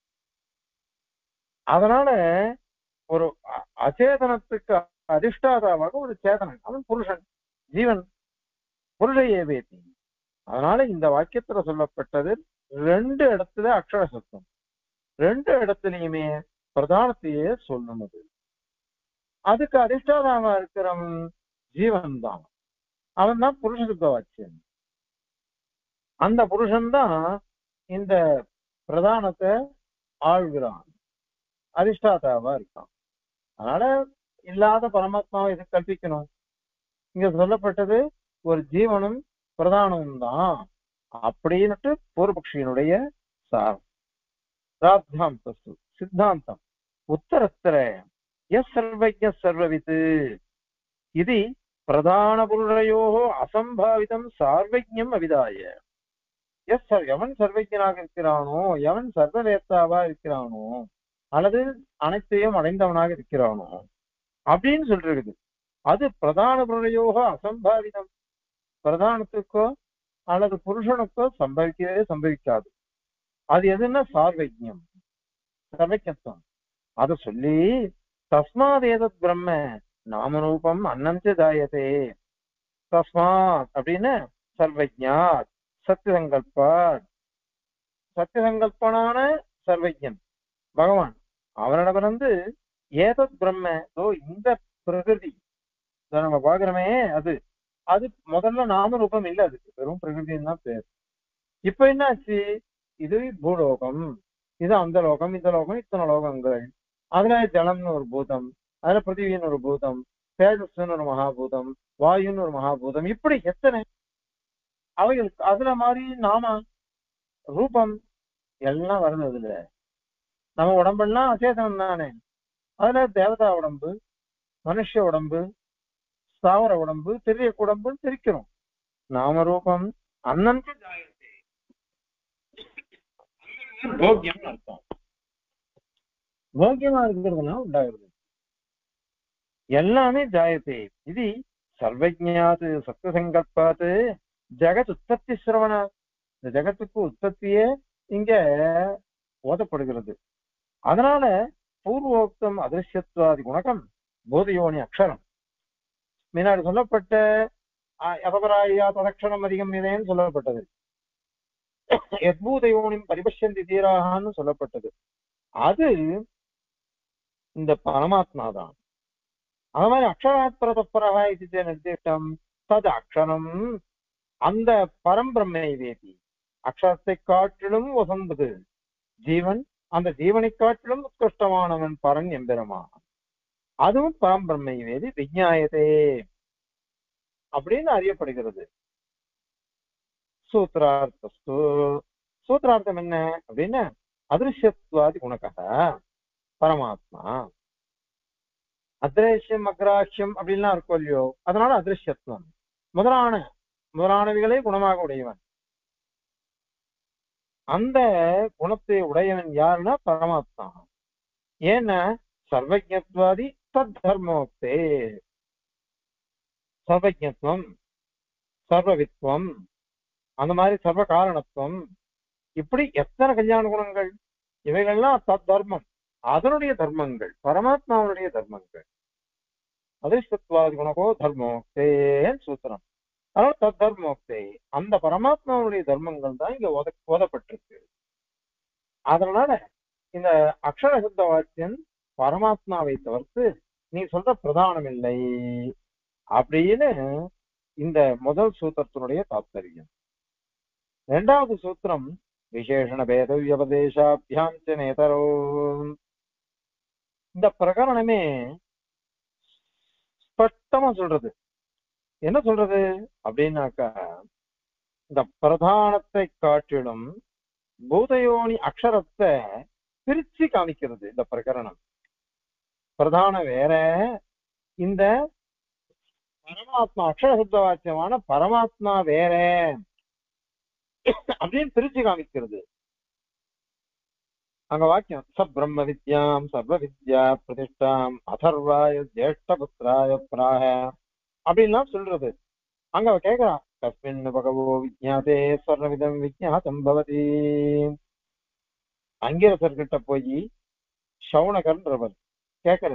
அதனால ஒரு அச்சேதனத்துக்கு அதிஷ்டாதாவாக ஒரு சேதனன், அவன் புருஷன், ஜீவன், புருஷ ஏவேதி. அதனால இந்த வாக்கியத்துல சொல்லப்பட்டது ரெண்டு இடத்துல அக்ஷர சத்தம், ரெண்டு இடத்துலயுமே பிரதானத்தையே சொல்லணுது. அதுக்கு அதிஷ்டாதாவா இருக்கிறவன் ஜீவன் தான், அவன் தான் புருஷ சுத்த வாக்கியம். அந்த புருஷன் தான் இந்த பிரதானத்தை ஆள்கிறான், அதிஷ்டாதாவா இருக்கான். அதனால இல்லாத பரமாத்மாவை இது கல்பிக்கணும். இங்க சொல்லப்பட்டது ஒரு ஜீவனும் பிரதானமும் தான் அப்படின்னுட்டு பூர்வபக்ஷியினுடைய சாரம். ராத்தாந்தஸ்து சித்தாந்தம் உத்தரத்திர எஸ் சர்வஜ சர்வவித் இது பிரதான புருஷயோ அசம்பாவிதம் சார்வஜ்யம் அவிதாய. எஸ் எவன் சர்வஜனாக இருக்கிறானோ, எவன் சர்வவேத்தாவா இருக்கிறானோ, அல்லது அனைத்தையும் அடைந்தவனாக இருக்கிறானோ அப்படின்னு சொல்றது, அது பிரதான புருஷயோக அசம்பாவிதம். பிரதானத்துக்கோ அல்லது புருஷனுக்கோ சம்பவிக்கவே சம்பவிக்காது. அது எதுன்னா சார்வஜ்யம், சர்வஜத்துவம். அத சொல்லி தஸ்மாத் ஏதத் பிரம்ம நாமரூபம் அன்னஞ்ச ஜாயதே. தஸ்மாத் அப்படின்னு சர்வஜ்ஞாத் சத்தியசங்கல்பாத், சத்தியசங்கல்பனான சர்வஜன் பகவான் அவனிடமிருந்து ஏதத் பிரம்ம, ஓ இந்த பிரகிருதி இத நம்ம பாக்குறோமே அது அது முதல்ல நாம ரூபம் இல்ல, அதுக்கு வெறும் பிரகிருதின்னு தான் பேர். இப்ப என்னாச்சு, இது பூலோகம், இது அந்த லோகம், இந்த லோகம், இத்தனை லோகங்கள். அதுல ஜலம்னு ஒரு பூதம், அதுல பிருத்திவின்னு ஒரு பூதம், தேஜஸ்ன்னு ஒரு மகாபூதம், வாயுன்னு ஒரு மகாபூதம், இப்படி எத்தனை அவைகளுக்கு அதுல மாதிரி நாம ரூபம் எல்லாம் வருது. அதுல நம்ம உடம்பெல்லாம் அச்சேதனம் தானே. அதுல தேவதா உடம்பு, மனுஷ உடம்பு, ஸ்தாவர உடம்பு, திரிய உடம்புன்னு பிரிக்கிறோம். நாம ரூபம் அன்னன்கு ஜாயத்தே, போக்கியம் அர்த்தம். போக்கியமா இருக்கிறதுனா உண்டாகிறது எல்லாமே ஜாயத்தே. இது சர்வஜாது சத்தியசங்கல்பாத்து ஜெகத் உற்பத்தி சிரவண, இந்த ஜெகத்துக்கு உற்பத்தியே இங்க ஓதப்படுகிறது. அதனால பூர்வோக்தம் அதிருஷ்யத்வாதி குணகம் போதயோனி அக்ஷரம், முன்னாடி சொல்லப்பட்ட அபபராயா ததக்ஷரம் அதிகம் இதேன்னு சொல்லப்பட்டது, எத்பூதயோனிம் பரிபஷ்யந்தி தீராகான்னு சொல்லப்பட்டது. அது இந்த பரமாத்மா தான். அது மாதிரி அக்ஷராத் பரதப்பரஹா இது நிர்திஷ்டம் தது அக்ஷரம், அந்த பரம்பிரம்மை வேதி அக்ஷரத்தை காட்டிலும் வசந்தது ஜீவன், அந்த ஜீவனை காட்டிலும் உத்கிருஷ்டமானவன் பரன் எம்பெருமான், அதுவும் பரம்பிரம்மை வேதி விஞ்ஞாயதே அப்படின்னு அறியப்படுகிறது. சூத்திரார்த்தஸ்து, சூத்திரார்த்தம் என்ன அப்படின்னா அதிருஷ்யத்வாதி குணக பரமாத்மா, அத்ரேஷ்யம் அக்ராஹ்யம் அப்படின்லாம் இருக்கும் இல்லையோ, அதனால அதிருஷ்யத்துவம் முதலான முதலானவைகளே குணமாக உடையவன். அந்த குணத்தை உடையவன் யாருன்னா பரமாத்மா. ஏன்னா சர்வஜத்வாதி தத் தர்மோக்தே, சர்வஜத்துவம், சர்வவித்வம், அந்த மாதிரி சர்வ காரணத்துவம், இப்படி எத்தனை கல்யாண குணங்கள், இவைகள்லாம் தத் தர்மம், அதனுடைய தர்மங்கள், பரமாத்மாவுடைய தர்மங்கள். அதிர்ஷ்டத்வாதி குணகோ தர்மோக்தேன்னு சூத்திரம். அதனால தத் தர்மோக்தே, அந்த பரமாத்மாவுடைய தர்மங்கள் தான் இங்க ஓத ஓதப்பட்டிருக்கு. அதனால இந்த அக்ஷர சுத்த வாக்கியம் பரமாத்மாவை தவிர்த்து நீ சொல்ற பிரதானம் இல்லை அப்படின்னு இந்த முதல் சூத்திரத்தினுடைய தாத்பரியம். இரண்டாவது சூத்திரம் விசேஷண பேத வியபதேசாபியாம் ச நேதரோ, இந்த பிரகரணமே ஸ்பஷ்டமா சொல்றது. என்ன சொல்றது அப்படின்னாக்கா, இந்த பிரதானத்தை காட்டிலும் பூதயோனி அக்ஷரத்தை பிரிச்சு காமிக்கிறது இந்த பிரகரணம். பிரதானம் வேற, இந்த பரமாத்மா அக்ஷர சுத்த வாக்கியமான பரமாத்மா வேற அப்படின்னு பிரிச்சு காமிக்கிறது. அங்க வாக்கியம் ச பிரம்ம வித்யாம் சர்வ வித்யா பிரதிஷ்டாம் அதர்வாய ஜேஷ்டபுத்திராய பிராக அப்படின்லாம் சொல்றது. அங்க அவ கேக்குறான், கஸ்மின் பகவோ விஜாதே சர்வவிதம் விஜாதம் பவதி. அங்கிரசர்கிட்ட போய் சவுனகர்ன்றவர் கேக்குற,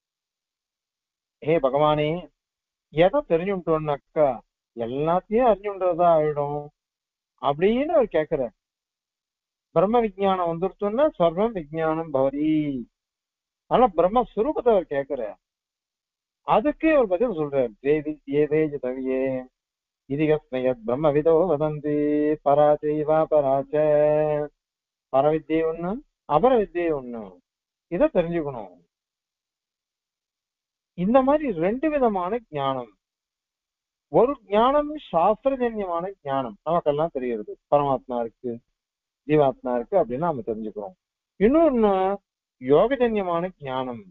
ஹே பகவானே, எதை தெரிஞ்சுட்டோம்னாக்கா எல்லாத்தையும் அறிஞ்சுன்றதா ஆயிடும் அப்படின்னு அவர் கேக்குற. பிரம்ம விஜயானம் வந்துருச்சோன்னா சர்வம் விஜயானம் பவதி, ஆனா பிரம்மஸ்வரூபத்தை அவர் கேக்குற. அதுக்கு ஒரு பதில் சொல்றார், தேவி ஏதே தவியே இதுகஸ்மயத் பிரம்ம விதோ வதந்தி பராச்சைவா பராச்ச. பரவித்தியை ஒண்ணு, அபரவித்தியை ஒண்ணு, இதை தெரிஞ்சுக்கணும். இந்த மாதிரி ரெண்டு விதமான ஞானம். ஒரு ஞானம் சாஸ்திரஜன்யமான ஞானம், நமக்கெல்லாம் தெரிகிறது, பரமாத்மா இருக்கு ஜீவாத்மா இருக்கு அப்படின்னு நாம தெரிஞ்சுக்கிறோம். இன்னொன்னு யோகஜன்யமான ஞானம்,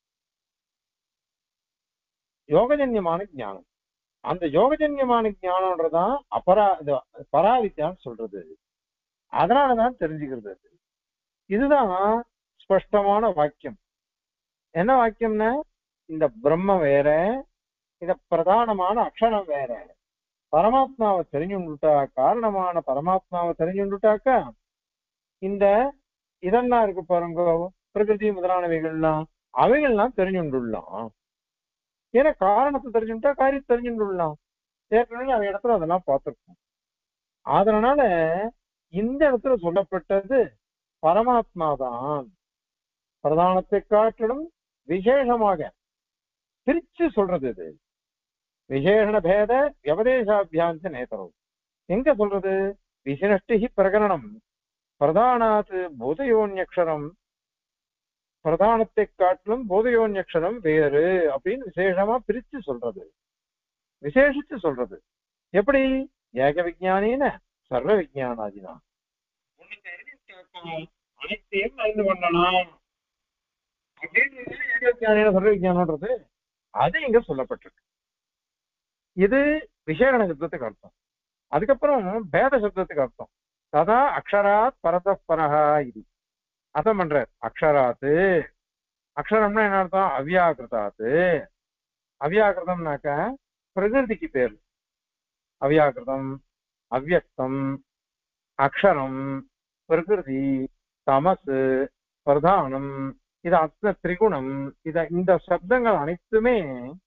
யோகஜன்யமான ஞானம். அந்த யோகஜன்யமான ஞானம்ன்றதான் அபரா பராவித்யான்னு சொல்றது. அதனாலதான் தெரிஞ்சுக்கிறது. இதுதான் ஸ்பஷ்டமான வாக்கியம். என்ன வாக்கியம்னா, இந்த பிரம்ம வேற, இந்த பிரதானமான அக்ஷரம் வேற. பரமாத்மாவை தெரிஞ்சுட்டா, காரணமான பரமாத்மாவை தெரிஞ்சுட்டாக்கா இந்த இதெல்லாம் இருக்கு பாருங்க, பிரகிருதி முதலானவைகள்லாம் அவைகள்லாம் தெரிஞ்சுடலாம். ஏன்னா காரணத்தை தெரிஞ்சுட்டா காரியத்தை தெரிஞ்சுடலாம். ஏற்கனவே அந்த இடத்துல அதெல்லாம் பார்த்திருக்கோம். அதனால இந்த இடத்துல சொல்லப்பட்டது பரமாத்மா தான் பிரதானத்தை காட்டிலும் விசேஷமாக பிரிச்சு சொல்றது. இது விசேஷண பேத வியபதேசாபியாந்த நேதரம். எங்க சொல்றது? விசினஷ்டி பிரகரணம் பிரதானாத் போதயோன்யக்ஷரம், பிரதானத்தை காட்டிலும் போதயோன்யக்ஷரம் வேறு அப்படின்னு விசேஷமா பிரிச்சு சொல்றது, விசேஷிச்சு சொல்றது. எப்படி? ஏக விஞ்ஞானின சர்வ விஞ்ஞானாதினா, அனைத்தையும் அறிந்து கொள்ளலாம் அப்படின்னு ஏக விஞ்ஞானின சர்வ விஞ்ஞானம்ன்றது அது இங்க சொல்லப்பட்டிருக்கு. இது விசேஷண சப்தத்துக்கு அர்த்தம். அதுக்கப்புறம் பேத சப்தத்துக்கு அர்த்தம். ததா அக்ஷராத் பரதப்பரஹா இது அர்த்தம் பண்ற. அக்ஷராத்து, அக்ஷரம்னா என்ன அர்த்தம்? அவ்யாகிருதாத்து. அவ்யாகிருதம்னாக்க பிரகிருதிக்கு பேர். அவ்யாகிருதம், அவ்யக்தம், அக்ஷரம், பிரகிருதி, தமசு, பிரதானம், இது அர்த்த திரிகுணம். இத இந்த சப்தங்கள் அனைத்துமே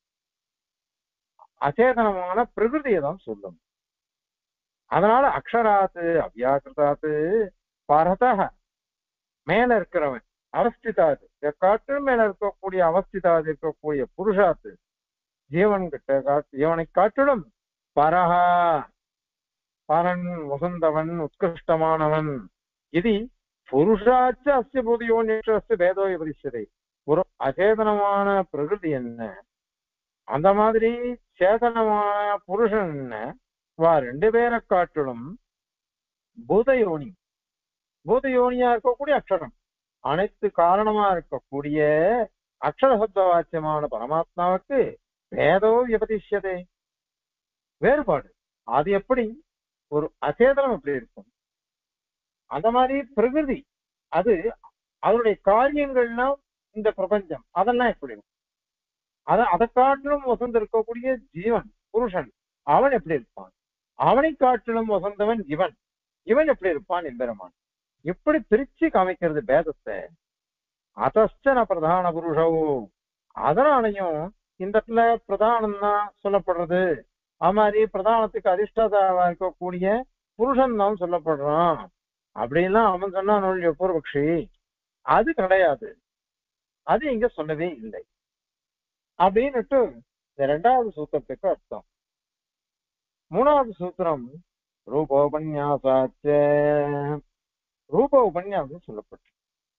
அச்சேதனமான பிரகிருதியை தான் சொல்லும். அதனால அக்ஷராத்து அவ்யாகிருதாத்து பரதக மேல இருக்கிறவன், அவஸ்திதாது காட்டு மேல இருக்கக்கூடிய அவஸ்திதாது இருக்கக்கூடிய புருஷாத்து ஜீவன் கிட்ட ஜீவனை காட்டிலும் பரஹா பரன் வசந்தவன் உத்கிருஷ்டமானவன். இது புருஷாச்ச அஸ்ய போதியோன்யஸ்ய பேதோ விபரிச்சதை. ஒரு அச்சேதனமான பிரகிருதி என்ன, அந்த மாதிரி சேதனமான புருஷன் என்ன, வா ரெண்டு பேரை காட்டிலும் பூதயோனி, பூதயோனியா இருக்கக்கூடிய அக்ஷரம், அனைத்து காரணமா இருக்கக்கூடிய அக்ஷர சப்த வாக்கியமான பரமாத்மாவுக்கு வேதோ விபதிஷ்யதே வேறுபாடு. அது எப்படி? ஒரு அச்சேதனம் எப்படி இருக்கும்? அந்த மாதிரி பிரகிருதி அது அதனுடைய காரியங்கள்லாம் இந்த பிரபஞ்சம் அதெல்லாம் எப்படி இருக்கும்? அத அதை காட்டிலும் வசந்து இருக்கக்கூடிய ஜீவன் புருஷன் அவன் எப்படி இருப்பான்? அவனை காட்டிலும் வசந்தவன் இவன், இவன் எப்படி இருப்பான் எம்பெருமான். எப்படி பிரிச்சு காமிக்கிறது பேதத்தை. அதஸ்தன பிரதான புருஷவோ, அதனாலையும் இந்த இடத்துல பிரதானம் தான் சொல்லப்படுறது. அது மாதிரி பிரதானத்துக்கு அதிஷ்டாதாவா இருக்கக்கூடிய புருஷன் தான் சொல்லப்படுறான் அப்படின்லாம் அவன் சொன்னான் பூர்வபக்ஷி. அது கிடையாது, அது இங்க சொல்லவே இல்லை அப்படின்னுட்டு இந்த இரண்டாவது சூத்திரத்துக்கு அர்த்தம். மூணாவது சூத்திரம் ரூபோபன்யாசாச்ச, ரூப உபன்யாசம் சொல்லப்பட்டு.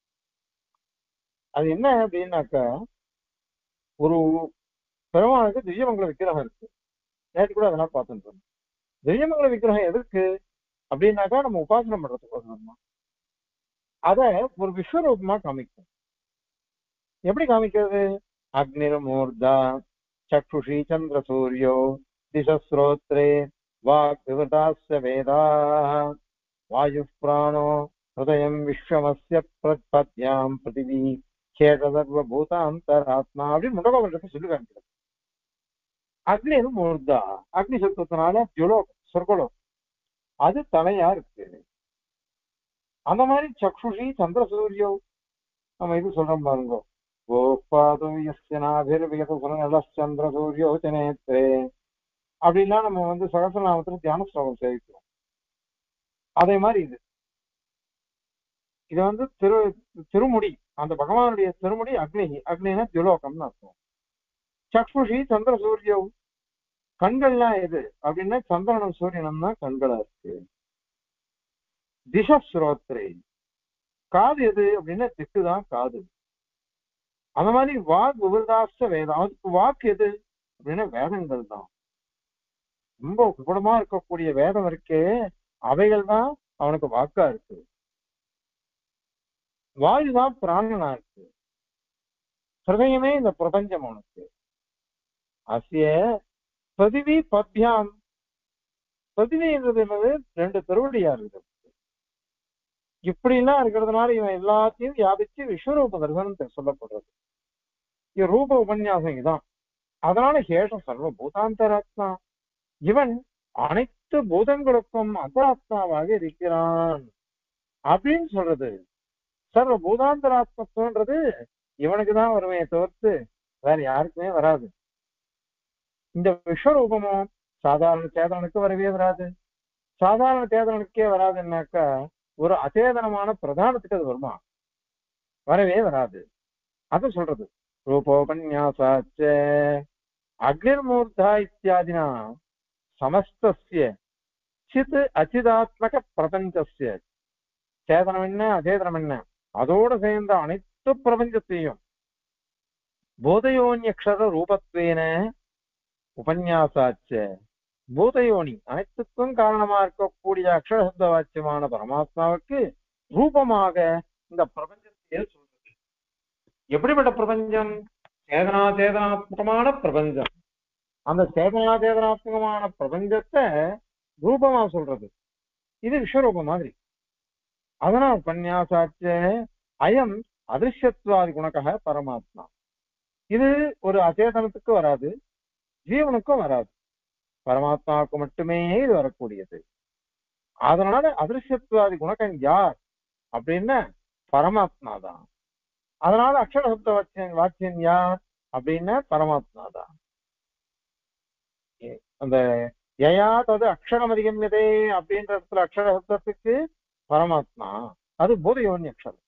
அது என்ன அப்படின்னாக்கா, ஒரு பெருமாளுக்கு திவ்யமங்கல விக்கிரகம் இருக்கு. நேற்று கூட அதெல்லாம் பார்த்துட்டு திவ்யமங்கல விக்கிரகம் எதுக்கு அப்படின்னாக்கா நம்ம உபாசனம் பண்றதுக்கு அத ஒரு விஸ்வரூபமா காமிக்கும். எப்படி காமிக்கிறது? அக்னிர்மூர்தா சக்ஷுஷி சந்திர சூரியோ திசஸ்ரோத்ரே வாக் விவதாஸ்ய வேதா வாயு பிராணோ ஹிருதயம் விஸ்வமஸ்ய பிரத்பத்யாம் பிருத்திவி சேதசர்வ பூதாந்தராத்மா அப்படின்னு முண்டகோபுரத்தை சொல்லி காமிக்கிறது. அக்னின்னு மூர்தா, அக்னி சப்தத்தினால ஜுலோகம் சொர்க்கலோகம் அது தலையா இருக்கு. அந்த மாதிரி சக்ஷுஷி சந்திர சூரியோ நம்ம இது சொல்றோம் பாருங்க, சந்திர சூரியோ நேத்ரே அப்படின்லாம் நம்ம வந்து சகசநாமத்துல தியான ஸ்லோகம் சேவிக்கிறோம். அதே மாதிரி இது இது வந்து திரு திருமுடி, அந்த பகவானுடைய திருமுடி அக்னி, அக்னினா திலோகம்னு அர்த்தம். சக்ஷுஷி சந்திர சூரியோ, கண்கள்லாம் எது அப்படின்னா சந்திரனும் சூரியனும் தான் கண்களா இருக்கு. திசஸ்ரோத்ரே, காது எது அப்படின்னா திக்குதான் காது. அந்த மாதிரி வாக் விவதாச வேதம், அவனுக்கு வாக்கு எது அப்படின்னா வேதங்கள் தான். ரொம்ப குடமா இருக்கக்கூடிய வேதம் இருக்கே அவைகள் தான் அவனுக்கு வாக்கா இருக்கு. வாயுதான் பிராணனா இருக்கு. ஹிருதயமே இந்த பிரபஞ்சம் அவனுக்கு. அசிய பதிவி பத்யாம், பதிவின்றது என்னது? ரெண்டு திருவடியா இருக்குது. இப்படிலாம் இருக்கிறதுனால இவன் எல்லாத்தையும் வியாபிச்சு விஸ்வரூப தரிசனம் சொல்லப்படுறது. இது ரூப உபன்யாசம் இதுதான். அதனால ஹேஷம் சர்வ பூதாந்தராத்மா, இவன் அனைத்து பூதங்களுக்கும் அந்தராத்மாவாக இருக்கிறான் அப்படின்னு சொல்றது. சர்வ பூதாந்தராத்மத்துவன்றது இவனுக்குதான் வருமே தவிர்த்து வேற யாருக்குமே வராது. இந்த விஸ்வரூபமும் சாதாரண சேதனுக்கு வரவே வராது. சாதாரண சேதனுக்கே வராதுன்னாக்கா ஒரு அச்சேதனமான பிரதானத்துக்கு அது வருமா? வரவே வராது. அது சொல்றது ரூபோபன்யாசாச்ச அக்னிர்மூர்த்தா இத்தியாதினா சமஸ்தஸ்ய சித் அச்சிதாத்மக பிரபஞ்சஸ்ய சேதனம் என்ன அச்சேதனம் என்ன அதோடு சேர்ந்த அனைத்து பிரபஞ்சத்தையும் போதயோன்யக்ஷர ரூபத்வேன உபன்யாசாச்ச பூதயோனி அனைத்துக்கும் காரணமா இருக்கக்கூடிய அக்ஷரசப்த வாச்சியமான பரமாத்மாவுக்கு ரூபமாக இந்த பிரபஞ்சத்தையே சொல்றது. எப்படிப்பட்ட பிரபஞ்சம்? சேதனா சேதனாத்மகமான பிரபஞ்சம். அந்த சேதனா சேதனாத்மகமான பிரபஞ்சத்தை ரூபமா சொல்றது. இது விஸ்வரூபம் மாதிரி. அதனால் உபன்யாசாச்ச அயம் அதிருஷ்யத்வாதி குணக பரமாத்மா. இது ஒரு அச்சேதனத்துக்கு வராது, ஜீவனுக்கும் வராது, பரமாத்மாவுக்கு மட்டுமே இது வரக்கூடியது. அதனால அதிருஷ்யத்வாதி குணகன் யார் அப்படின்னா பரமாத்மா தான். அதனால அக்ஷரசப்த வாக்கியன் வாக்கியன் யார் அப்படின்னா பரமாத்மா தான். அந்த யயா தது அக்ஷரம் அதிகமியதே அப்படின்ற இடத்துல அக்ஷரசப்தத்துக்கு பரமாத்மா அது போதயோனி அக்ஷரம்.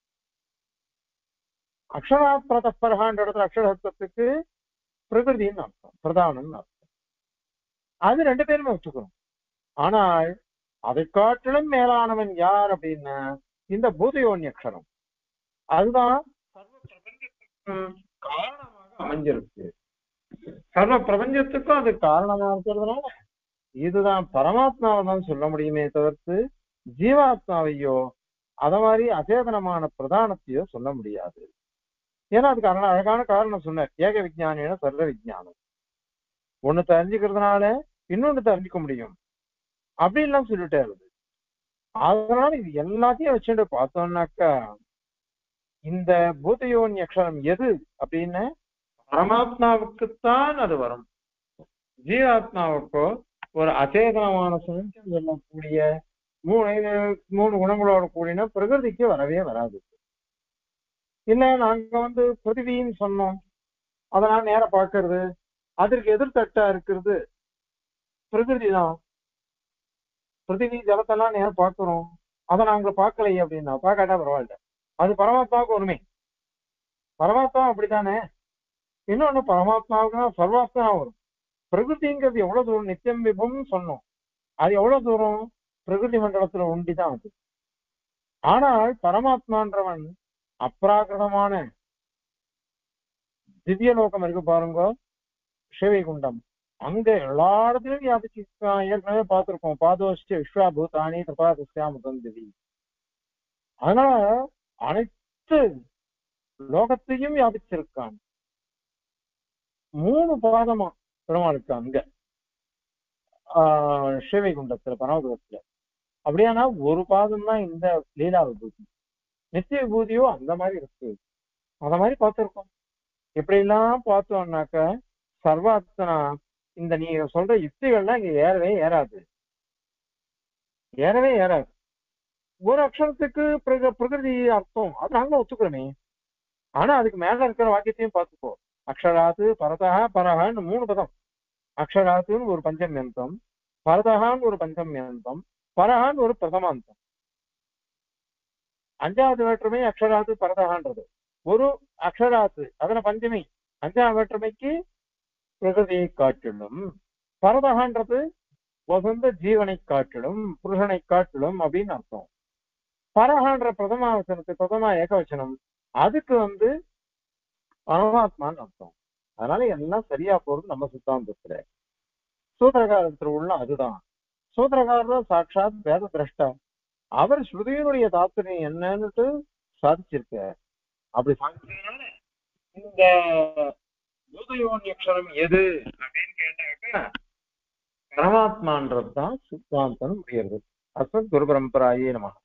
அக்ஷராத் பிரதப்பரகான்ற இடத்துல அக்ஷரசப்தத்துக்கு பிரகிருதின்னு அர்த்தம், பிரதானம்னு அர்த்தம். அது ரெண்டு பேருமே வச்சுக்கணும். ஆனால் அதை காட்டிலும் மேலானவன் யார் அப்படின்னா இந்த பூதயோனி அக்ஷரம். அதுதான் சர்வ பிரபஞ்சத்துக்கும் காரணமாக அமைஞ்சிருக்கு. சர்வ பிரபஞ்சத்துக்கும் அது காரணமா இருக்கிறதுனால இதுதான் பரமாத்மாவை தான் சொல்ல முடியுமே தவிர்த்து ஜீவாத்மாவையோ அத மாதிரி அச்சேதனமான பிரதானத்தையோ சொல்ல முடியாது. ஏன்னா அதுக்கு அழகான காரணம் சொன்னார். ஏக விஜானின சர்வ விஜானம். ஒண்ணு தெரிஞ்சுக்கிறதுனால இன்னொன்னு தெரிஞ்சுக்க முடியும் அப்படின்லாம் சொல்லிட்டே இருக்குது. அதனால இது எல்லாத்தையும் வச்சுட்டு பார்த்தோம்னாக்கா இந்த பூதயோனி அக்ஷரம் எது அப்படின்னு பரமாத்மாவுக்குத்தான் அது வரும். ஜீவாத்மாவுக்கோ ஒரு அச்சேதனமான சுழற்சி சொல்லக்கூடிய மூணு மூணு குணங்களோட கூடின பிரகிருதிக்கு வரவே வராது. இல்ல நாங்க வந்து பிருத்திவின்னு சொன்னோம், அதனால நேர பார்க்கறது அதற்கு எதிர்த்தட்டா இருக்கிறது பிரகிருதி தான். பிருத்திவி ஜலத்தெல்லாம் நேரம் பார்க்கிறோம், அதை நாங்க பார்க்கலையே அப்படின்னா பார்க்காட்டா பரவாயில்ல, அது பரமாத்மாவுக்கு வருமே. பரமாத்மா அப்படித்தானே. இன்னொன்னு பரமாத்மாவுக்குன்னா சர்வாத்மா வரும். பிரகிருதிங்கிறது எவ்வளவு தூரம் நித்தியம் விபம்னு சொன்னோம், அது எவ்வளவு தூரம் பிரகிருதி மண்டலத்துல ஒண்டிதான் அது. ஆனால் பரமாத்மான்றவன் அப்ராகிருதமான திவ்ய லோகம் இருக்கு பாருங்க, சிவைகுண்டம், அங்க எல்லா இடத்துலயும் வியாபிச்சு ஏற்கனவே பார்த்திருக்கோம். பாதோஷ்ட விஸ்வாபூதானி தபாதிவி. அதனால அனைத்து லோகத்தையும் வியாபிச்சிருக்கான். மூணு பாதமா பெருமாளுக்கு அங்க ஆஹ் சிவைகுண்டத்துல பரமபுரத்துல. அப்படியானா ஒரு பாதம் தான் இந்த லீலா விபூதி. நித்திய விபூதியோ அந்த மாதிரி இருக்கு. அந்த மாதிரி பார்த்திருக்கோம். இப்படி எல்லாம் பார்த்தோம்னாக்க சர்வாத்மனா இந்த நீங்க சொல்ற யுக்திகள்லாம் இங்க ஏறவே ஏறாது, ஏறவே ஏறாது. ஒரு அக்ஷரத்துக்கு பிரக பிரகிருதி அர்த்தம் அது நாங்களும் ஒத்துக்கிறோமே. ஆனா அதுக்கு மேல இருக்கிற வாக்கியத்தையும் பார்த்துப்போம். அக்ஷராத்து பரதா பரஹான்னு மூணு பதம். அக்ஷராத்துன்னு ஒரு பஞ்சமியந்தம், பரதகான்னு ஒரு பஞ்சமியந்தம், பரஹான்னு ஒரு பிரதமாந்தம். அஞ்சாவது வேற்றுமை அக்ஷராத்து பரதகான்றது. ஒரு அக்ஷராத்து அதன பஞ்சமி அஞ்சாவது வேற்றுமைக்கு பிரகிருதியை காட்டிலும், பரதகான்றது வசந்த ஜீவனை காட்டிலும் புருஷனை காட்டிலும் அப்படின்னு அர்த்தம். பரஹான்ற பிரதமா வச்சனத்துக்கு பிரதமா ஏகவச்சனம், அதுக்கு வந்து பரமாத்மான்னு அர்த்தம். அதனால எல்லாம் சரியா போறது நம்ம சித்தாந்தத்துல. சூத்திரகாரத்துல உள்ள அதுதான். சூத்திரகாரர் சாட்சாத் வேத திரஷ்டா. அவர் ஸ்ருதியினுடைய தாத்பரியம் என்னன்னுட்டு சாதிச்சிருக்கார். அப்படி சாதிச்சதுனால இந்த பூதயோனி அக்ஷரம் எது அப்படின்னு கேட்டாக்க பரமாத்மான்றதுதான் சித்தாந்தம் முடிகிறது. அஸ்மத் குரு பரம்பராயே நம.